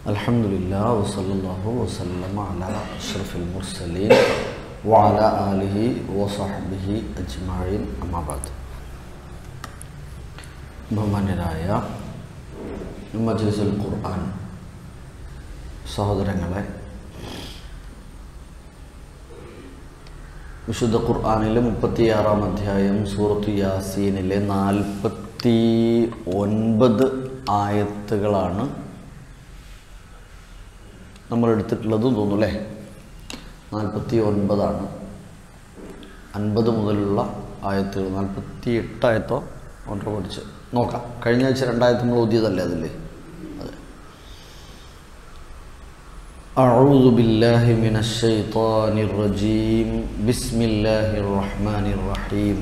അൽഹംദുലില്ലാ വസല്ലല്ലാഹു വസല്ലമ അലാ അഷ്റഫിൽ മുർസലീൻ വഅലാ ആലിഹി വസഹ്ബിഹി അജ്മഈൻ അമ്മാ ബഅദ്. ബഹുമാന്യരായ മജ്ലിസുൽ ഖുർആൻ സഹോദരങ്ങളെ, വിശുദ്ധ ഖുർആനിലെ 36-ാം അധ്യായം സൂറത്തു യാസീനിലെ 49 ആയത്തുകളാണ് നമ്മൾ എടുത്തിട്ടുള്ളത് തോന്നുന്നു അല്ലേ. 49 ആണ്. 50 മുതലുള്ള ആയത്തുകൾ 48 ആയത്തോ ഓർഡർ പഠിച്ച് നോക്കാം. കഴിഞ്ഞ ആഴ്ച 2 ആയത്ത് നമ്മൾ ഓതിയതല്ലേ അതില്ലേ? അതെ. അഊദു ബില്ലാഹി മിനശ് ശൈത്വാനിർ റജീം. ബിസ്മില്ലാഹിർ റഹ്മാനിർ റഹീം.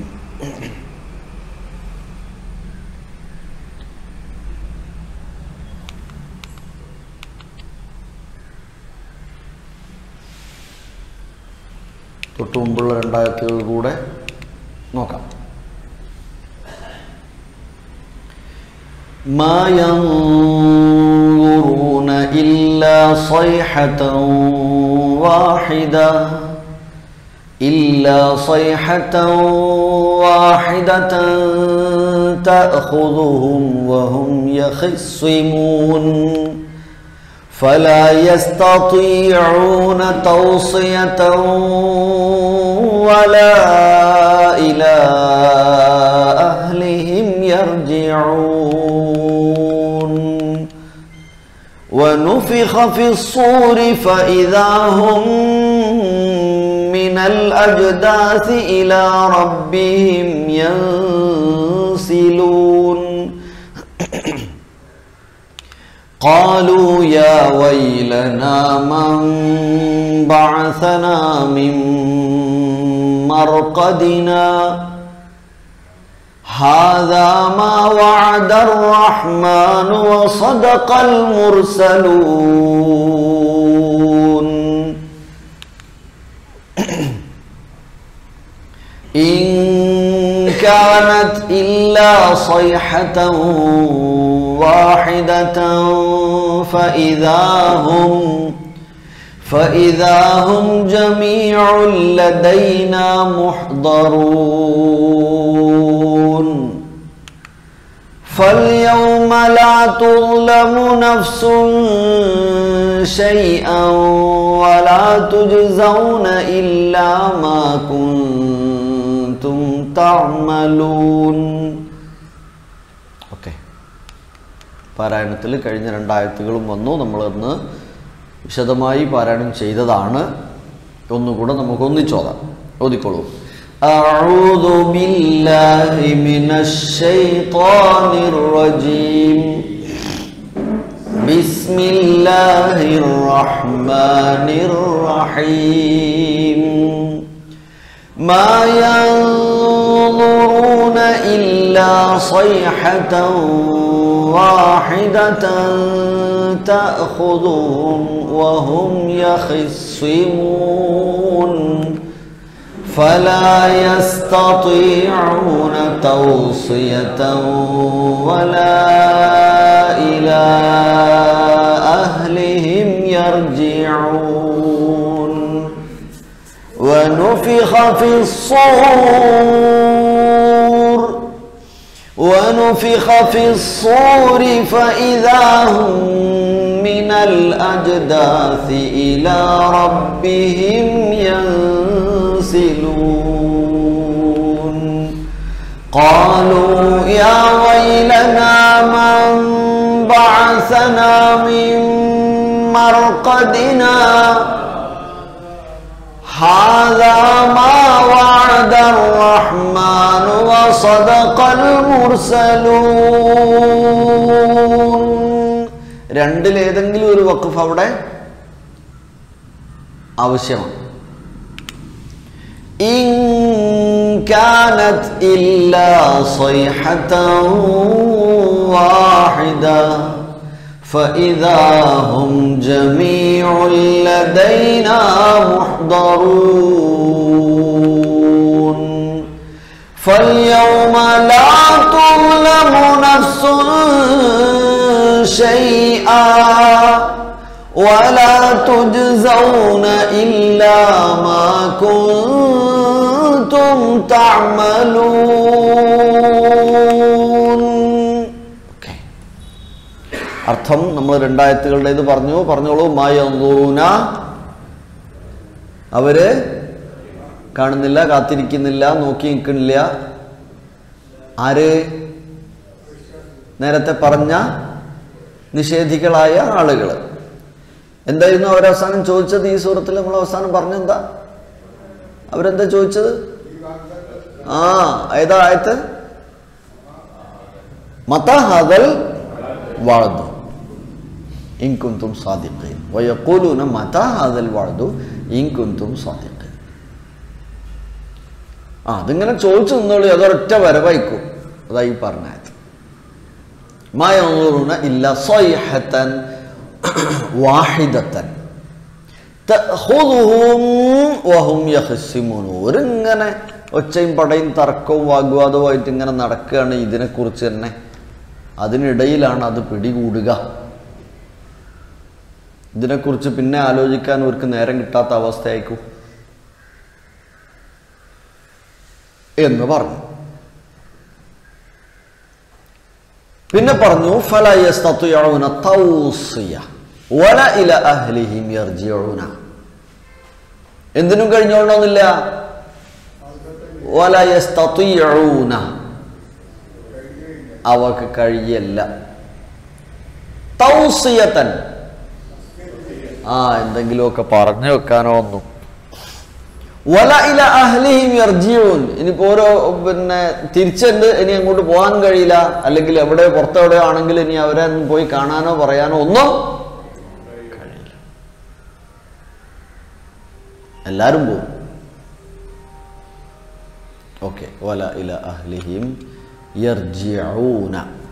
തൊട്ട് മുമ്പുള്ള 2 ആയത്തുകൾ കൂടെ നോക്കാം. മാ യൻദുറൂന ഇല്ലാ സൈഹതൻ വാഹിദതൻ തഅഖുദുഹും വഹും യഖിസ്സിമൂൻ فلا يستطيعون توصية ولا إلى أهلهم يرجعون ونفخ في الصور فإذا هم من الأجداث إلى ربهم ينسلون قالوا يا ويلنا من بعثنا من مرقدنا هذا ما وعد الرحمن وصدق المرسلون إن كانت إلا صيحة واحدة فإذا هم جميع لدينا محضرون فاليوم لا تظلم نفس شيئا ولا تجزون إلا ما كنتم تعملون. പാരായണത്തിൽ കഴിഞ്ഞ 2 ആയത്തുകളും വന്നു. നമ്മളൊന്ന് വിശദമായി പാരായണം ചെയ്തതാണ്. ഒന്നുകൂടെ നമുക്ക് ഒന്നിച്ചോതാം. ഓതിക്കോളൂ. അഊദു ബില്ലാഹി മിനശ് ശൈത്വാനിർ റജീം. ബിസ്മില്ലാഹിർ റഹ്മാനിർ റഹീം. മാ യൻദുറൂന ഇല്ലാ സൈഹതൻ واحدة تأخذهم وهم يخصمون فلا يستطيعون توصية ولا إلى أهلهم يرجعون ونفخ في الصور فإذا هم من الأجداث إلى ربهم ينسلون قالوا يا ويلنا من بعثنا من مرقدنا هذا ما وعد الرحمن وصدق المرسلون. രണ്ടിലേതെങ്കിലും ഒരു വഖഫ് അവിടെ ആവശ്യമാണ്. ഇൻ കാനത് ഇല്ലാ സൈഹതൻ വാഹിദ فإذا هم جميع لدينا محضرون فاليوم لا تظلم نفس شيئا വലാ തുജ്സൗന ഇല്ലാ മാ കുൻതും തഅമലൂൻ. അർത്ഥം നമ്മൾ രണ്ടായത്തുകളുടെ ഇത് പറഞ്ഞോളൂ. മാ യൻദുറൂന, അവര് കാണുന്നില്ല, കാത്തിരിക്കുന്നില്ല, നോക്കി നിൽക്കുന്നില്ല. ആര്? നേരത്തെ പറഞ്ഞ നിഷേധികളായ ആളുകൾ. എന്തായിരുന്നു അവരവസാനം ചോദിച്ചത്? ഈ സൂറത്തിൽ നമ്മൾ അവസാനം പറഞ്ഞെന്താ? അവരെന്താ ചോദിച്ചത്? ഏതാ ആയത്ത്? മതാ ഹാദൽ വഅദ് ഇൻ കുൻതും സാദിഖീൻ വയഖൂലൂന മതാ ഹാദൽ വഅദ് ഇൻ കുൻതും സാദിഖീൻ. അതിങ്ങനെ ചോദിച്ചു നിന്നോളൂ, അതൊരൊറ്റ വരവായിക്കും. അതായി പറഞ്ഞത്. മാ യൻദുറൂന ഇല്ലാ സൈഹതൻ വാഹിദതൻ തഖുദുഹും വഹും യഖ്സിമൂൻ. ഒരിങ്ങനെ ഒച്ചയും പടയും തർക്കവും വാഗ്വാദവുമായിട്ട് ഇങ്ങനെ നടക്കുകയാണ് ഇതിനെക്കുറിച്ച് തന്നെ. അതിനിടയിലാണ് അത് പിടികൂടുക. ഇതിനെക്കുറിച്ച് പിന്നെ ആലോചിക്കാൻ അവർക്ക് നേരം കിട്ടാത്ത അവസ്ഥയായിരിക്കും എന്ന് പറഞ്ഞു. പിന്നെ പറഞ്ഞു ഫലാ യസ്തതിഊന തൗസിയ വല ഇല അഹ്ലിഹിം യർജിഊന. എന്തിനും കഴിഞ്ഞോളണമെന്നില്ല. വല യസ്തതിഊന, അവർക്ക് കഴിയല്ല. തൗസിയതൻ, എന്തെങ്കിലുമൊക്കെ പറഞ്ഞു വെക്കാനോ ഒന്നും. വല ഇല അഹ്ലിഹിം യർജിഊൻ, ഇനിയിപ്പോ ഓരോ തിരിച്ചുണ്ട്, ഇനി അങ്ങോട്ട് പോകാൻ കഴിയില്ല, അല്ലെങ്കിൽ എവിടെ പുറത്തെവിടെയോ ആണെങ്കിൽ ഇനി അവരെ പോയി കാണാനോ പറയാനോ ഒന്നും കഴിയില്ല. എല്ലാരും പോകും. ഓക്കെ. വല ഇല അഹ്ലിഹിം യർജിഊന.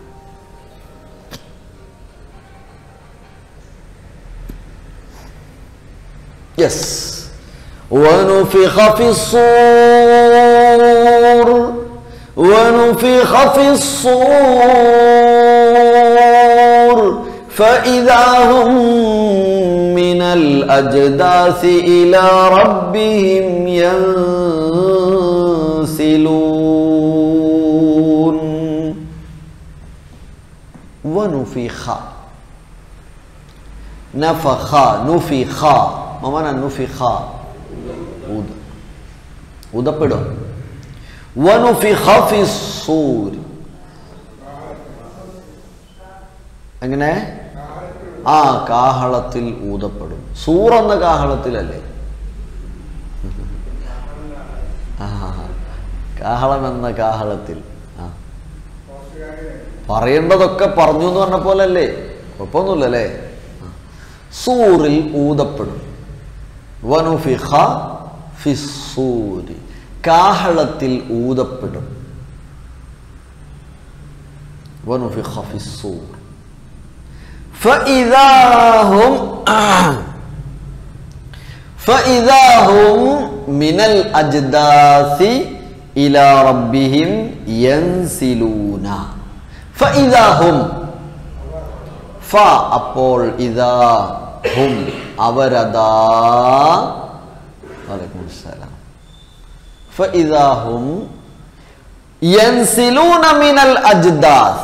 യെസ്. ونفخ في الصور فإذا هم من الأجداث إلى ربهم ينسلون. ونفخ نفخ نفخ. ما معنى نفخ؟ ഊതപ്പെടും. വനുഫിഖ ഫിസ്സൂർ. എങ്ങനെ? കാഹളത്തിൽ ഊതപ്പെടും. സൂർ എന്ന കാഹളത്തിലല്ലേ? കാഹളം എന്ന കാഹളത്തിൽ. പറയേണ്ടതൊക്കെ പറഞ്ഞു എന്ന് പറഞ്ഞ പോലല്ലേ? കുഴപ്പമൊന്നുമില്ലല്ലേ? സൂറിൽ ഊതപ്പെടും. വനുഫിഖ ഫിസ്സൂരി, കാഹളത്തിൽ ഊതപ്പെടും. വനുഫിഖ ഫിസ്സൂർ فإذا هم من الأجداث إلى ربهم ينسلون. فإذا هم അപ്പോൾ ഇദാ ഹും അവരദാ. വലൈക്കും സലാം. فإذا هم ينسلون من الأجداث.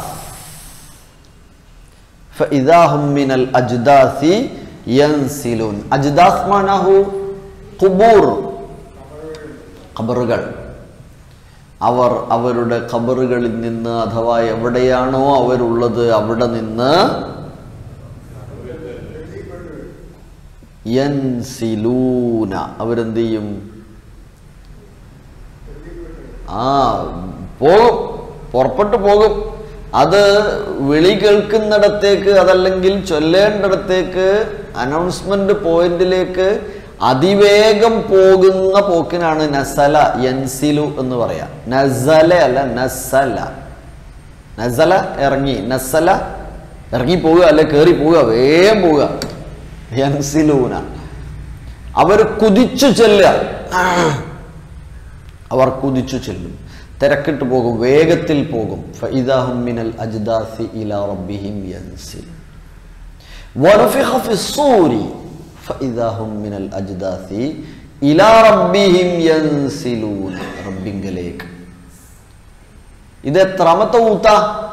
فإذا هم من الأجداث ينسلون. أجداث معناه قبور, ഖബറുകൾ. അവർ അവരുടെ ഖബറുകളിൽ നിന്ന്, അഥവാ എവിടെയാണോ അവരുള്ളത് അവിടെ നിന്ന് യൻസിലൂന, അവരെന്ത് ചെയ്യും? പോകും, പുറപ്പെട്ടു പോകും. അത് വിളി കേൾക്കുന്നിടത്തേക്ക്, അതല്ലെങ്കിൽ ചൊല്ലേണ്ടിടത്തേക്ക്, അനൗൺസ്മെന്റ് പോയിന്റിലേക്ക് അതിവേഗം പോകുന്ന പോക്കിനാണ് നസല, യൻസിലു എന്ന് പറയാം. നസല അല്ല, നസല. നസല ഇറങ്ങി, നസല ഇറങ്ങി പോവുക, അല്ലെ കയറി പോവുക, വേഗം പോവുക. യൻസിലൂന, അവർ കുതിച്ചു ചെല്ലുക. അവർ കുതിച്ചു ചെല്ലും, തിരക്കിട്ട് പോകും, വേഗത്തിൽ പോകും. ഫഇദാ ഹും മിനൽ അജ്ദാസി ഇലാ റബ്ബിഹിം യൻസിൽ. വനുഫിഖ ഫിസ്സൂരി ഫഇദാ ഹും മിനൽ അജ്ദാസി ഇലാ റബ്ബിഹിം യൻസിലൂൻ. റബ്ബിങ്കലേക്ക്. ഇത് എത്രാമത്തെ ഊത്ത?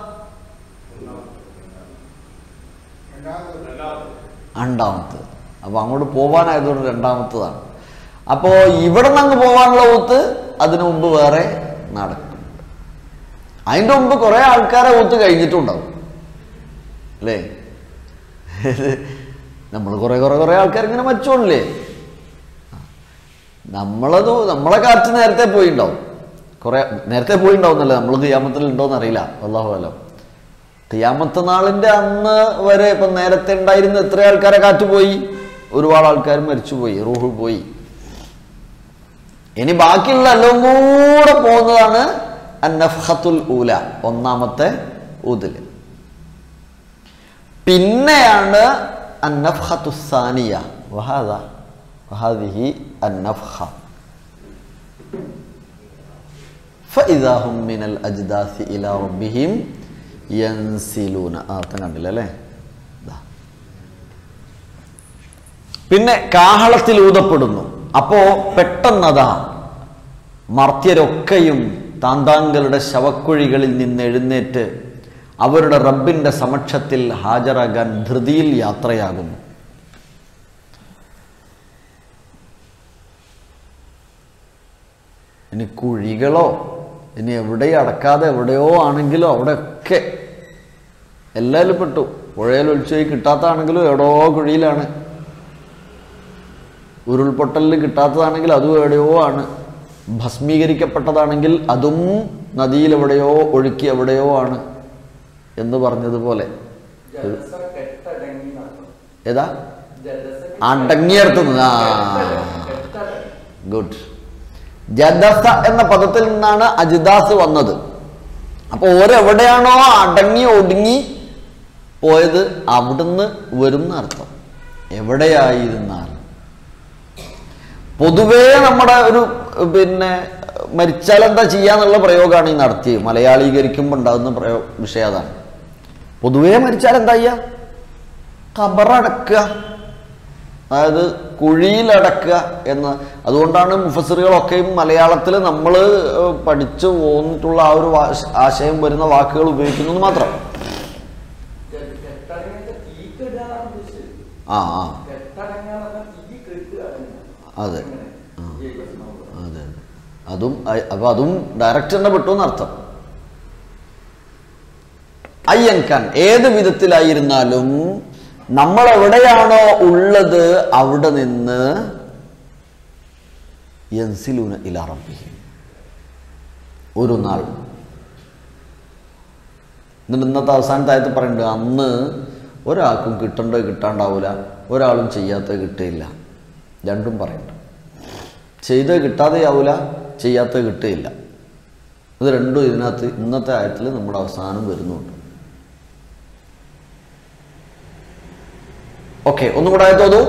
രണ്ടാമത്തത്. അപ്പൊ അങ്ങോട്ട് പോവാനായതുകൊണ്ട് രണ്ടാമത്തതാണ്. അപ്പോ ഇവിടെ നിന്ന് അങ്ങ് പോവാനുള്ള ഊത്ത് അതിനു മുമ്പ് വേറെ നടക്കും. അതിൻ്റെ മുമ്പ് കുറെ ആൾക്കാരെ ഊത്ത് കഴിഞ്ഞിട്ടുണ്ടാവും അല്ലേ? നമ്മൾ കുറെ ആൾക്കാർ ഇങ്ങനെ മരിച്ചോണില്ലേ? നമ്മളെ കാറ്റ് നേരത്തെ പോയിണ്ടാവും. കുറെ നേരത്തെ പോയിണ്ടാവുന്നല്ലേ? നമ്മൾ ഖിയാമത്തിൽ ഉണ്ടോന്ന് അറിയില്ല. അല്ലാഹു അലം. ഖിയാമത്ത് നാളിന്റെ അന്ന് വരെ ഇപ്പൊ നേരത്തെ ഉണ്ടായിരുന്ന എത്ര ആൾക്കാരെ കാറ്റ് പോയി? ഒരുപാട് ആൾക്കാർ മരിച്ചുപോയി, റൂഹ് പോയി. ഇനി ബാക്കിയുള്ള എല്ലാം കൂടെ പോകുന്നതാണ് അന്നഫ്ഖത്തുൽ ഊല, ഒന്നാമത്തെ ഊതില്. പിന്നെയാണ് അന്നഫ്ഖത്തു സാനിയ, വഹാദിഹി അന്നഫ്ഖ ഫഇദാ ഹും മിനൽ അജ്ദാസി ഇലാ റബ്ബിഹിം യൻസിലൂന. അർത്ഥം കണ്ടില്ല അല്ലേ? പിന്നെ കാഹളത്തിൽ ഊതപ്പെടുന്നു. അപ്പോ പെട്ടെന്നതാ മർത്യരൊക്കെയും താന്താങ്കളുടെ ശവക്കുഴികളിൽ നിന്ന് എഴുന്നേറ്റ് അവരുടെ റബ്ബിന്റെ സമക്ഷത്തിൽ ഹാജരാകാൻ ധൃതിയിൽ യാത്രയാകുന്നു. ഇനി കുഴികളോ ഇനി എവിടെയും അടക്കാതെ എവിടെയോ ആണെങ്കിലോ അവിടെയൊക്കെ എല്ലാവരും പെട്ടു. പുഴയിൽ ഒളിച്ചുപോയി കിട്ടാത്തതാണെങ്കിലും എവിടെയോ കുഴിയിലാണ്. ഉരുൾപൊട്ടലിൽ കിട്ടാത്തതാണെങ്കിൽ അതും എവിടെയോ ആണ്. ഭസ്മീകരിക്കപ്പെട്ടതാണെങ്കിൽ അതും നദിയിൽ എവിടെയോ ഒഴുക്കി എവിടെയോ ആണ് എന്ന് പറഞ്ഞതുപോലെ. ഏതാ? അടങ്ങിയർത്തുന്നത്. ഗുഡ്. ജദസ എന്ന പദത്തിൽ നിന്നാണ് അജ്ദാസ് വന്നത്. അപ്പൊ ഓരെവിടെയാണോ അടങ്ങി ഒടുങ്ങി പോയത് അവിടുന്ന് വരുന്ന അർത്ഥം. എവിടെയായിരുന്നാൽ പൊതുവേ നമ്മുടെ ഒരു മരിച്ചാൽ എന്താ ചെയ്യാന്നുള്ള പ്രയോഗമാണ് ഈ നടത്തിയത്. മലയാളീകരിക്കുമ്പോൾ ഉണ്ടാകുന്ന വിഷയം അതാണ്. പൊതുവേ മരിച്ചാൽ എന്താ ചെയ്യുക? ഖബറടക്കുക, അതായത് കുഴിയിലടക്കുക എന്ന്. അതുകൊണ്ടാണ് മുഫസ്സിറുകളൊക്കെയും മലയാളത്തിൽ നമ്മൾ പഠിച്ചു പോന്നിട്ടുള്ള ആ ഒരു ആശയം വരുന്ന വാക്കുകൾ ഉപയോഗിക്കുന്നത് മാത്രം. അതെ അതെ അതും ഡയറക്റ്റ് തന്നെ പെട്ടു എന്നർത്ഥം. അയ്യൻഖാൻ ഏത് വിധത്തിലായിരുന്നാലും നമ്മൾ എവിടെയാണോ ഉള്ളത് അവിടെ നിന്ന് യൻസിലൂന ഇലാ റബ്ബിഹിം ഒരു നാൾ. എന്നിട്ട് ഇന്നത്തെ അവസാനത്തെ ആയത്ത് പറയുന്നുണ്ട്, അന്ന് ഒരാൾക്കും കിട്ടേണ്ടത് കിട്ടാണ്ടാവില്ല, ഒരാളും ചെയ്യാത്തത് കിട്ടുകയില്ല. രണ്ടും പറയുന്നുണ്ട്. ചെയ്തത് കിട്ടാതെയാവില്ല, ചെയ്യാത്തത് കിട്ടുകയില്ല. ഇത് രണ്ടും ഇതിനകത്ത് ഇന്നത്തെ ആയത്തിൽ നമ്മുടെ അവസാനം വരുന്നുണ്ട്. ഓക്കെ, ഒന്നും കൂടെ ആയതോന്നു.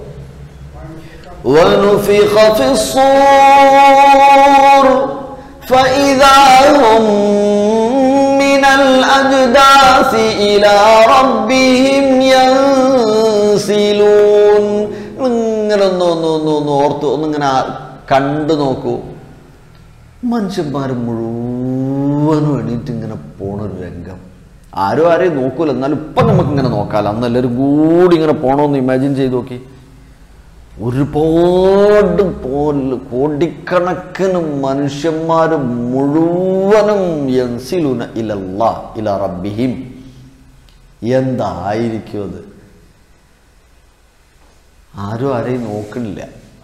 وَنُفِخَ فِي الصُّورِ فَإِذَا هُمْ مِنَ الْأَجْدَاثِ إِلَى رَبِّهِمْ يَنْسِلُونَ. ഇങ്ങനെ ഒന്ന് ഓർത്ത് ഒന്നിങ്ങനെ കണ്ടു നോക്കൂ. മനുഷ്യന്മാർ മുഴുവനും എണീറ്റ് ഇങ്ങനെ പോണൊരു രംഗം. ആരെയും നോക്കൂല, എന്നാലും ഇപ്പം നമുക്കിങ്ങനെ നോക്കാമല്ലോ. അന്ന് എല്ലാവരും കൂടി ഇങ്ങനെ പോകണമെന്ന് ഇമാജിൻ ചെയ്ത് നോക്കി. ഒരുപാട് കോടിക്കണക്കിന് മനുഷ്യന്മാർ മുഴുവനും യൻസിലൂന ഇലല്ലാഹ് ഇലാ റബ്ബിഹിം. എന്തായിരിക്കും അത്? ആരെയും നോക്കണില്ല.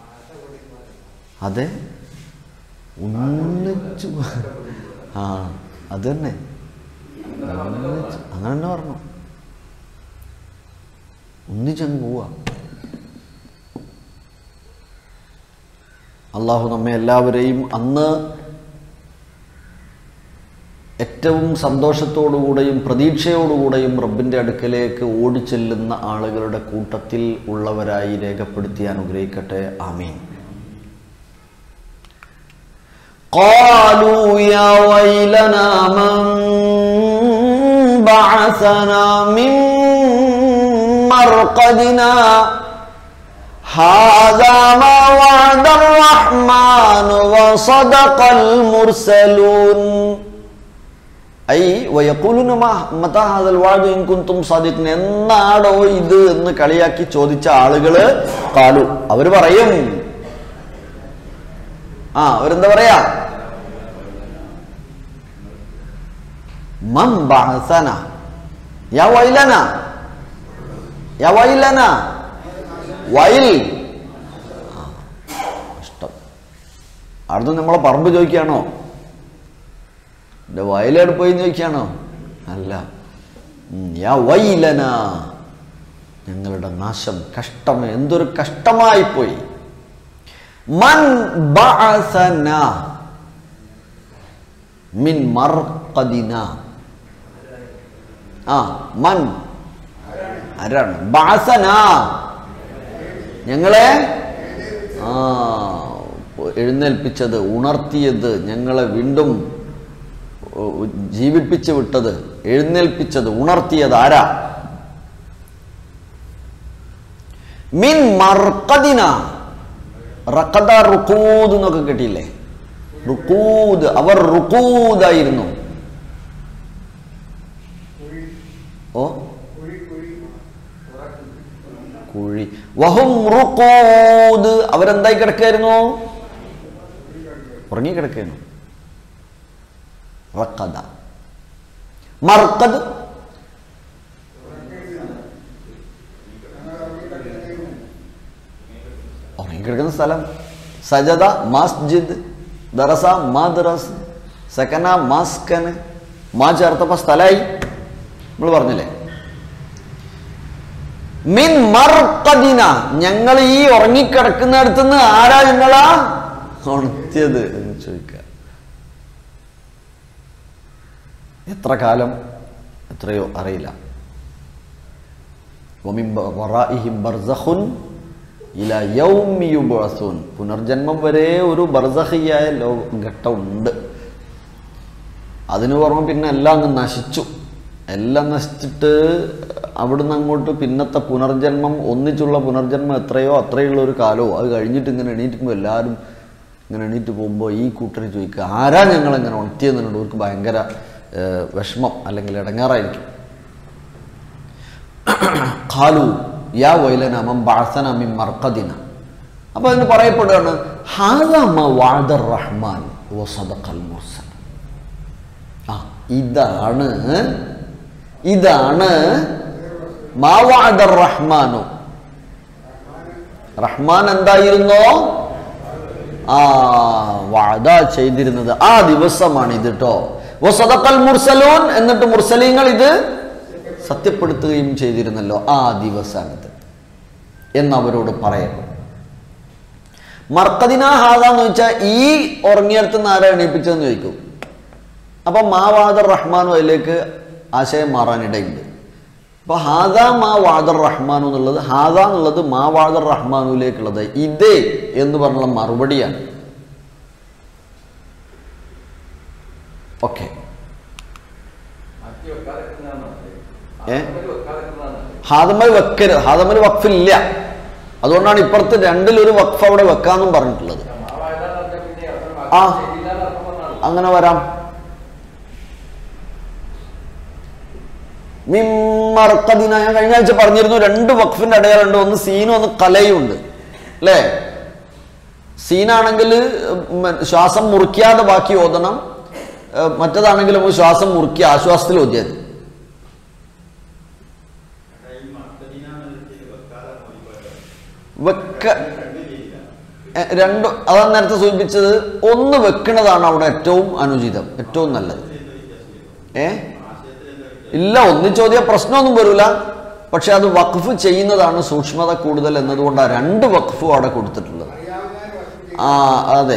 അതെ, ഒന്നിച്ചു. അത് തന്നെ, അങ്ങനെ തന്നെ പറഞ്ഞു. ഒന്നിച്ചങ്ങ് പോവാ. അള്ളാഹു നമ്മെ എല്ലാവരെയും അന്ന് ഏറ്റവും സന്തോഷത്തോടുകൂടെയും പ്രതീക്ഷയോടുകൂടെയും റബ്ബിൻ്റെ അടുക്കലേക്ക് ഓടിച്ചെല്ലുന്ന ആളുകളുടെ കൂട്ടത്തിൽ ഉള്ളവരായി രേഖപ്പെടുത്തി അനുഗ്രഹിക്കട്ടെ. ആമീൻ. قالوا يا ويلنا من بعثنا من مرقدنا هذا ما وعد الرحمن وصدق المرسلون ഐ വയഖൂലുന മതാ ഹാദൽ വഅദു ഇൻ കുൻതും സാദിഖീൻ എന്നാടോ ഇത് എന്ന് കളിയാക്കി ചോദിച്ച ആളുകള് ഖാലു അവർ പറയും അവരെന്താ പറയാ മൻ ബഅസന യാ വൈലന വൈൽ ഇഷ്ടം അടുത്ത് നമ്മളെ പറമ്പ് ചോദിക്കുകയാണോ എന്റെ വയലേട് പോയി ചോദിക്കുകയാണോ അല്ല യാ വൈലന ഞങ്ങളുടെ നാശം കഷ്ടം എന്തൊരു കഷ്ടമായി പോയി മൻ ബഅസന മിൻ മർഖദിന മൻ ആരാണ് ബഅസന ഞങ്ങളെ എഴുന്നേൽപ്പിച്ചത് ഉണർത്തിയത് ഞങ്ങളെ വീണ്ടും ജീവിപ്പിച്ചു വിട്ടത് എഴുന്നേൽപ്പിച്ചത് ഉണർത്തിയത് ആരാ മിൻ മർഖദിന റഖദ റുഖൂദ് എന്നൊക്കെ കേട്ടില്ലേ റുഖൂദ് അവർ റുഖൂദായിരുന്നു കുഴി വഹും റുഖൂദ് അവരെന്തായി കിടക്കായിരുന്നു ഉറങ്ങിക്കിടക്കായിരുന്നു റഖദ മർഖദ് ഉറങ്ങിക്കിടക്കുന്ന സ്ഥലം സജദ മസ്ജിദ് ദറസ മദ്റസ് സകന മസ്കന് മാ ചേർത്തപ്പോ സ്ഥലമായി നമ്മൾ പറഞ്ഞില്ലേ മിൻ മർഖദിന ഞങ്ങൾ ഈ ഉറങ്ങിക്കിടക്കുന്നിടത്തുനിന്ന് ആരാ ഞങ്ങളാ ഉണർത്തിയത് എന്ന് ചോദിക്കുക എത്ര കാലം എത്രയോ അറിയില്ല പുനർജന്മം വരെ ഒരു ബർസഖിയായ ഘട്ടമുണ്ട് അതിനു പുറമെ പിന്നെ എല്ലാം അങ്ങ് നശിച്ചു എല്ലാം നശിച്ചിട്ട് അവിടുന്ന് അങ്ങോട്ട് പിന്നത്തെ പുനർജന്മം ഒന്നിച്ചുള്ള പുനർജന്മം എത്രയോ അത്രയുള്ള ഒരു കാലമോ അത് കഴിഞ്ഞിട്ട് ഇങ്ങനെ എണീറ്റുമ്പോൾ എല്ലാവരും ഇങ്ങനെ എണീറ്റ് പോകുമ്പോൾ ഈ കൂട്ടർ ചോദിക്കുക ആരാ ഞങ്ങളെങ്ങനെ ഉണർത്തിയെന്നുണ്ട് അവർക്ക് ഭയങ്കര വിഷമം അല്ലെങ്കിൽ ഇടങ്ങാറായിരിക്കും ഖാലു യാ വൈലന മൻ ബഅസന മിൻ മർഖദിന അപ്പോൾ അതിന് പറയപ്പെടുകയാണ് ഹാദാ മാ വഅദ റഹ്മാൻ വസദഖൽ മുർസൽ ഇതാണ് മാ വഅദ റഹ്മാനു റഹ്മാൻ എന്തായിരുന്നോ വഅദ ചെയ്തിരുന്നത് ആ ദിവസമാണ് ഇത് ട്ടോ വസദഖൽ മുർസലൂൻ എന്നിട്ട് മുർസലീങ്ങൾ ഇത് സത്യപ്പെടുത്തുകയും ചെയ്തിരുന്നല്ലോ ആ ദിവസമാണിത് എന്നവരോട് പറയുന്നു മർഖദിന ഹാദ എന്ന് വെച്ചാൽ ഈ ഉറങ്ങിയടുത്തുനിന്ന് ആരാ എണീപ്പിച്ചതെന്ന് ചോദിക്കും അപ്പൊ മാ വഅദ റഹ്മാനു അതിലേക്ക് ആശയം മാറാനിടയുണ്ട് അപ്പൊ ഹാദ മാ വഅദ റഹ്മാനു എന്നുള്ളത് ഹാദ എന്നുള്ളത് മാ വഅദ റഹ്മാനുവിലേക്കുള്ളത് ഇതേ എന്ന് പറഞ്ഞുള്ള മറുപടിയാണ് ഓക്കെ ഹാദമൽ വെക്കരുത് ഹാദമൽ വഖഫില്ല അതുകൊണ്ടാണ് ഇപ്പുറത്ത് രണ്ടിലൊരു വഖഫ് അവിടെ വെക്കാന്നും പറഞ്ഞിട്ടുള്ളത് അങ്ങനെ വരാം മിമ്മർഖദിന ഞാൻ കഴിഞ്ഞ ആഴ്ച പറഞ്ഞിരുന്നു രണ്ട് വഖഫിന്റെ അടയാളുണ്ട് ഒന്ന് സീനും ഒന്ന് കലയും ഉണ്ട് അല്ലേ സീനാണെങ്കിൽ ശ്വാസം മുറിക്കാതെ ബാക്കി ഓതണം മറ്റേതാണെങ്കിൽ നമുക്ക് ശ്വാസം മുറുക്കി ആശ്വാസത്തിൽ ഓതിയത് രണ്ടു അതാണ് നേരത്തെ സൂചിപ്പിച്ചത് ഒന്ന് വെക്കുന്നതാണ് അവിടെ ഏറ്റവും അനുചിതം ഏറ്റവും നല്ലത് ഇല്ല ഒന്നിച്ചോദ്യ പ്രശ്നമൊന്നും വരില്ല പക്ഷെ അത് വഖഫ് ചെയ്യുന്നതാണ് സൂക്ഷ്മത കൂടുതൽ എന്നതുകൊണ്ടാണ് രണ്ട് വഖഫും അവിടെ കൊടുത്തിട്ടുള്ളത് അതെ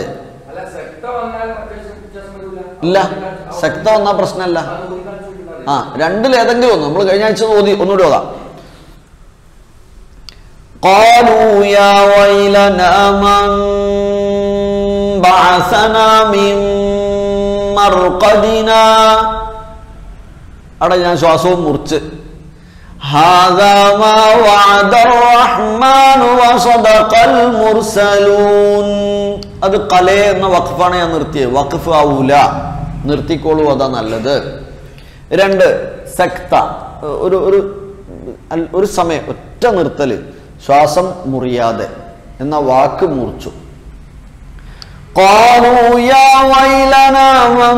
ഇല്ല ശക്ത വന്നാ പ്രശ്നമല്ല രണ്ടിലേതെങ്കിലും ഒന്ന് നമ്മൾ കഴിഞ്ഞ ആഴ്ച ഒന്നുകൂടി ഓതാം قالوا يا ويلنا من بعثنا من مرقدنا അവിടെ ഞാൻ ശ്വാസവും മുറിച്ച് ഹാദാ മാ വഅദർ റഹ്മാനു വസദഖൽ മുർസലൂൻ. അത് ഖലേ എന്ന വഖഫാണ് ഞാൻ നിർത്തിയത്. വഖഫ് ഔല, നിർത്തിക്കോളൂ, അതാ നല്ലത്. 2 സക്ത, ഒരു സമയം ഒറ്റ നിർത്തല്, ശ്വാസം മുറിയാതെ എന്ന വാക്ക് മുറിച്ചു. ഖാലൂ യാ വൈലനാ മൻ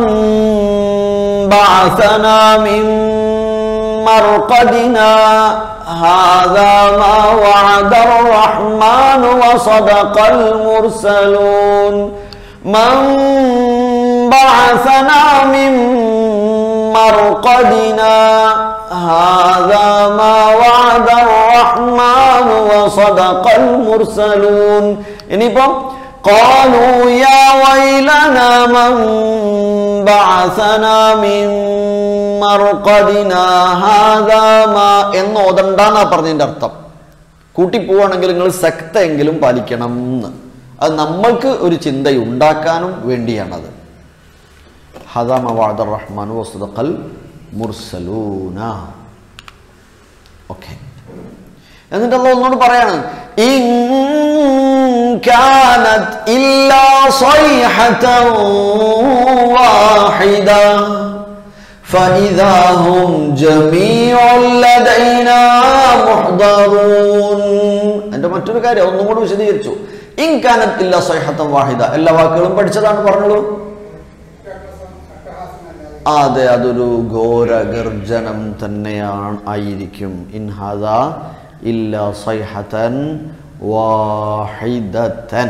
ബഅസനാ മിൻ മർഖദിനാ ഹാദാ മാ വഅദർ റഹ്മാനു വസദഖൽ മുർസലൂൻ. മൻ ബഅസനാ മിൻ മർഖദിനാ ഹാദാ മാ വഅദർ റഹ്മാനു വസദഖൽ മുർസലൂൻ. ഇനിയിപ്പം ഖാലൂ യാ വൈലനാ മൻ ബഅസനാ മിൻ മർഖദിനാ ഹാദാ മാ എന്ന് ഓതണ്ടാന്നാ പറഞ്ഞതിന്റെ അർത്ഥം. കൂട്ടിപ്പോവാണെങ്കിൽ നിങ്ങൾ സക്തെങ്കിലും പാലിക്കണം എന്ന്. അത് നമ്മൾക്ക് ഒരു ചിന്തയുണ്ടാക്കാനും വേണ്ടിയാണത്. ഹാദാ മാ വഅദർ റഹ്മാനു വസദഖൽ മുർസലൂന. ഓക്കെ, എന്നിട്ട് അല്ലാഹു ഒന്നുകൂടി പറയാണ്, ഇൻ കാനത് ഇല്ലാ സൈഹതൻ വാഹിദ ഫഇദാ ഹും ജമീഉൻ ലദൈനാ മുഹ്ദറൂൻ. എന്റെ മറ്റൊരു കാര്യം ഒന്നും കൂടി വിശദീകരിച്ചു. ഇൻ കാനത് ഇല്ലാ സൈഹതൻ വാഹിദ, എല്ലാ വാക്കുകളും പഠിച്ചതാണ്, പറഞ്ഞോളൂ. അതെ, അതൊരു ഘോര ഗർജനം തന്നെയാണ് ആയിരിക്കും. ഇൻ ഹാദാ ഇല്ലാ സൈഹതൻ വാഹിദതൻ.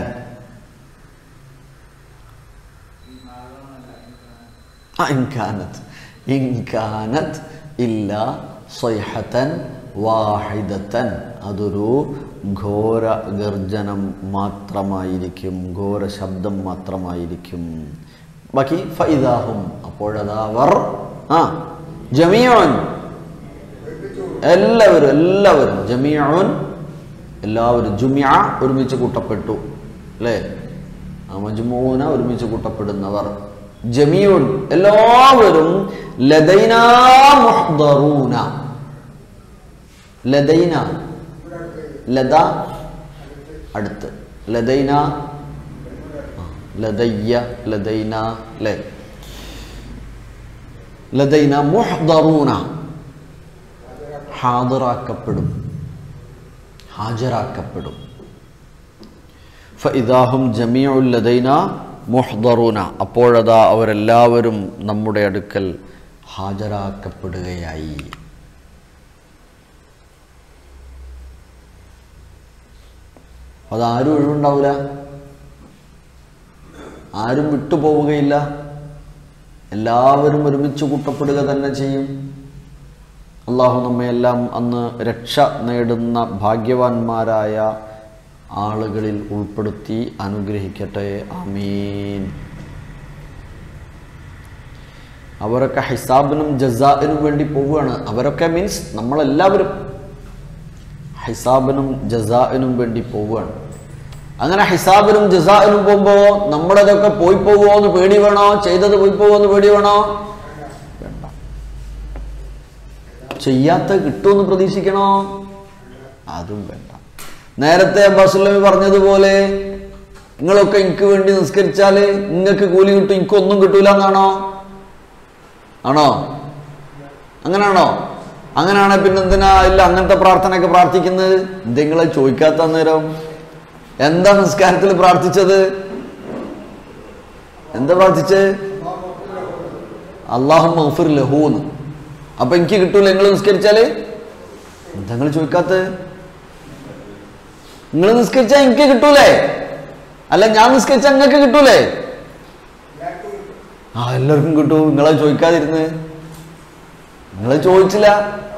ഇൻ കാനത് ഇല്ലാ സൈഹതൻ വാഹിദതൻ, അതൊരു ഘോര ഗർജനം മാത്രമായിരിക്കും, ഘോര ശബ്ദം മാത്രമായിരിക്കും. ബാക്കി ഫഇദാഹും, അപ്പോഴതവർ ജമീഉൻ, എല്ലാവരും ജമീഉൻ, എല്ലാവരും, ജുമിഅ ഒരുമിച്ച് കൂട്ടപ്പെട്ടു അല്ലേ, മജ്മൂന ഒരുമിച്ച് കൂട്ടപ്പെടുന്നവർ, ജമീഉൻ എല്ലാവരും, ലദൈനാ മുഹ്ദറൂന, ലദൈന ലദ അടുത്ത്, ലദൈന ലദയ്യ ലദൈന അല്ലേ, ലദൈന മുഹ്ദറൂന ഹാദിറാക്കപ്പെടും, ഹാജരാക്കപ്പെടും. ഫഇദാഹും ജമീഉൽ ലദൈന മുഹ്ദറൂന, അപ്പോഴതാ അവരെല്ലാവരും നമ്മുടെ അടുക്കൽ ഹാജരാക്കപ്പെടുകയായി. അതാരും ഒഴിവുണ്ടാവില്ല, ആരും വിട്ടുപോവുകയില്ല, എല്ലാവരും ഒരുമിച്ച് കൂട്ടപ്പെടുക തന്നെ ചെയ്യും. അള്ളാഹു നമ്മയെല്ലാം അന്ന് രക്ഷ നേടുന്ന ഭാഗ്യവാന്മാരായ ആളുകളിൽ ഉൾപ്പെടുത്തി അനുഗ്രഹിക്കട്ടെ. ആമീൻ. അവരൊക്കെ ഹിസാബിനും ജസാഇനും വേണ്ടി പോവുകയാണ്. അവരൊക്കെ മീൻസ് നമ്മളെല്ലാവരും ഹിസാബിനും ജസാഇനും വേണ്ടി പോവുകയാണ്. അങ്ങനെ ഹിസാബിനും ജസാഇനും പോകുമ്പോൾ നമ്മുടെതൊക്കെ പോയി പോകുമോ എന്ന് പേടി വേണോ? ചെയ്തത് പോയി പോകുമോ എന്ന് പേടി വേണോ? വേണ്ട. ചെയ്യാത്ത കിട്ടുമെന്ന് പ്രതീക്ഷിക്കണോ? അതും വേണ്ട. നേരത്തെ അബ്ബാസുല്ലമി പറഞ്ഞതുപോലെ നിങ്ങളൊക്കെ എനിക്ക് വേണ്ടി നിസ്കരിച്ചാല് നിങ്ങൾക്ക് കൂലി കിട്ടും, എനിക്കൊന്നും കിട്ടൂല എന്നാണോ? ആണോ? അങ്ങനാണോ? അങ്ങനെയാണെ പിന്നെ എന്തിനാ ഇല്ല അങ്ങനത്തെ പ്രാർത്ഥനയൊക്കെ പ്രാർത്ഥിക്കുന്നത്? എന്തെങ്കിലും ചോദിക്കാത്ത നേരം എന്താ നിസ്കാരത്തിൽ പ്രാർത്ഥിച്ചത്? എന്താ പ്രാർത്ഥിച്ചത്? അല്ലാഹുമ്മ ഗ്ഫിർ ലഹൂന്ന്. അപ്പൊ എനിക്ക് കിട്ടൂല നിങ്ങൾ നിസ്കരിച്ചാല്? എന്താ നിങ്ങൾ ചോദിക്കാത്ത? നിങ്ങൾ നിസ്കരിച്ചാൽ എനിക്ക് കിട്ടൂലേ? അല്ല ഞാൻ നിസ്കരിച്ചാൽ നിങ്ങൾക്ക് കിട്ടൂലേ? എല്ലാവർക്കും കിട്ടൂ. നിങ്ങളെ ചോദിക്കാതിരുന്ന്? നിങ്ങളെ ചോദിച്ചില്ല.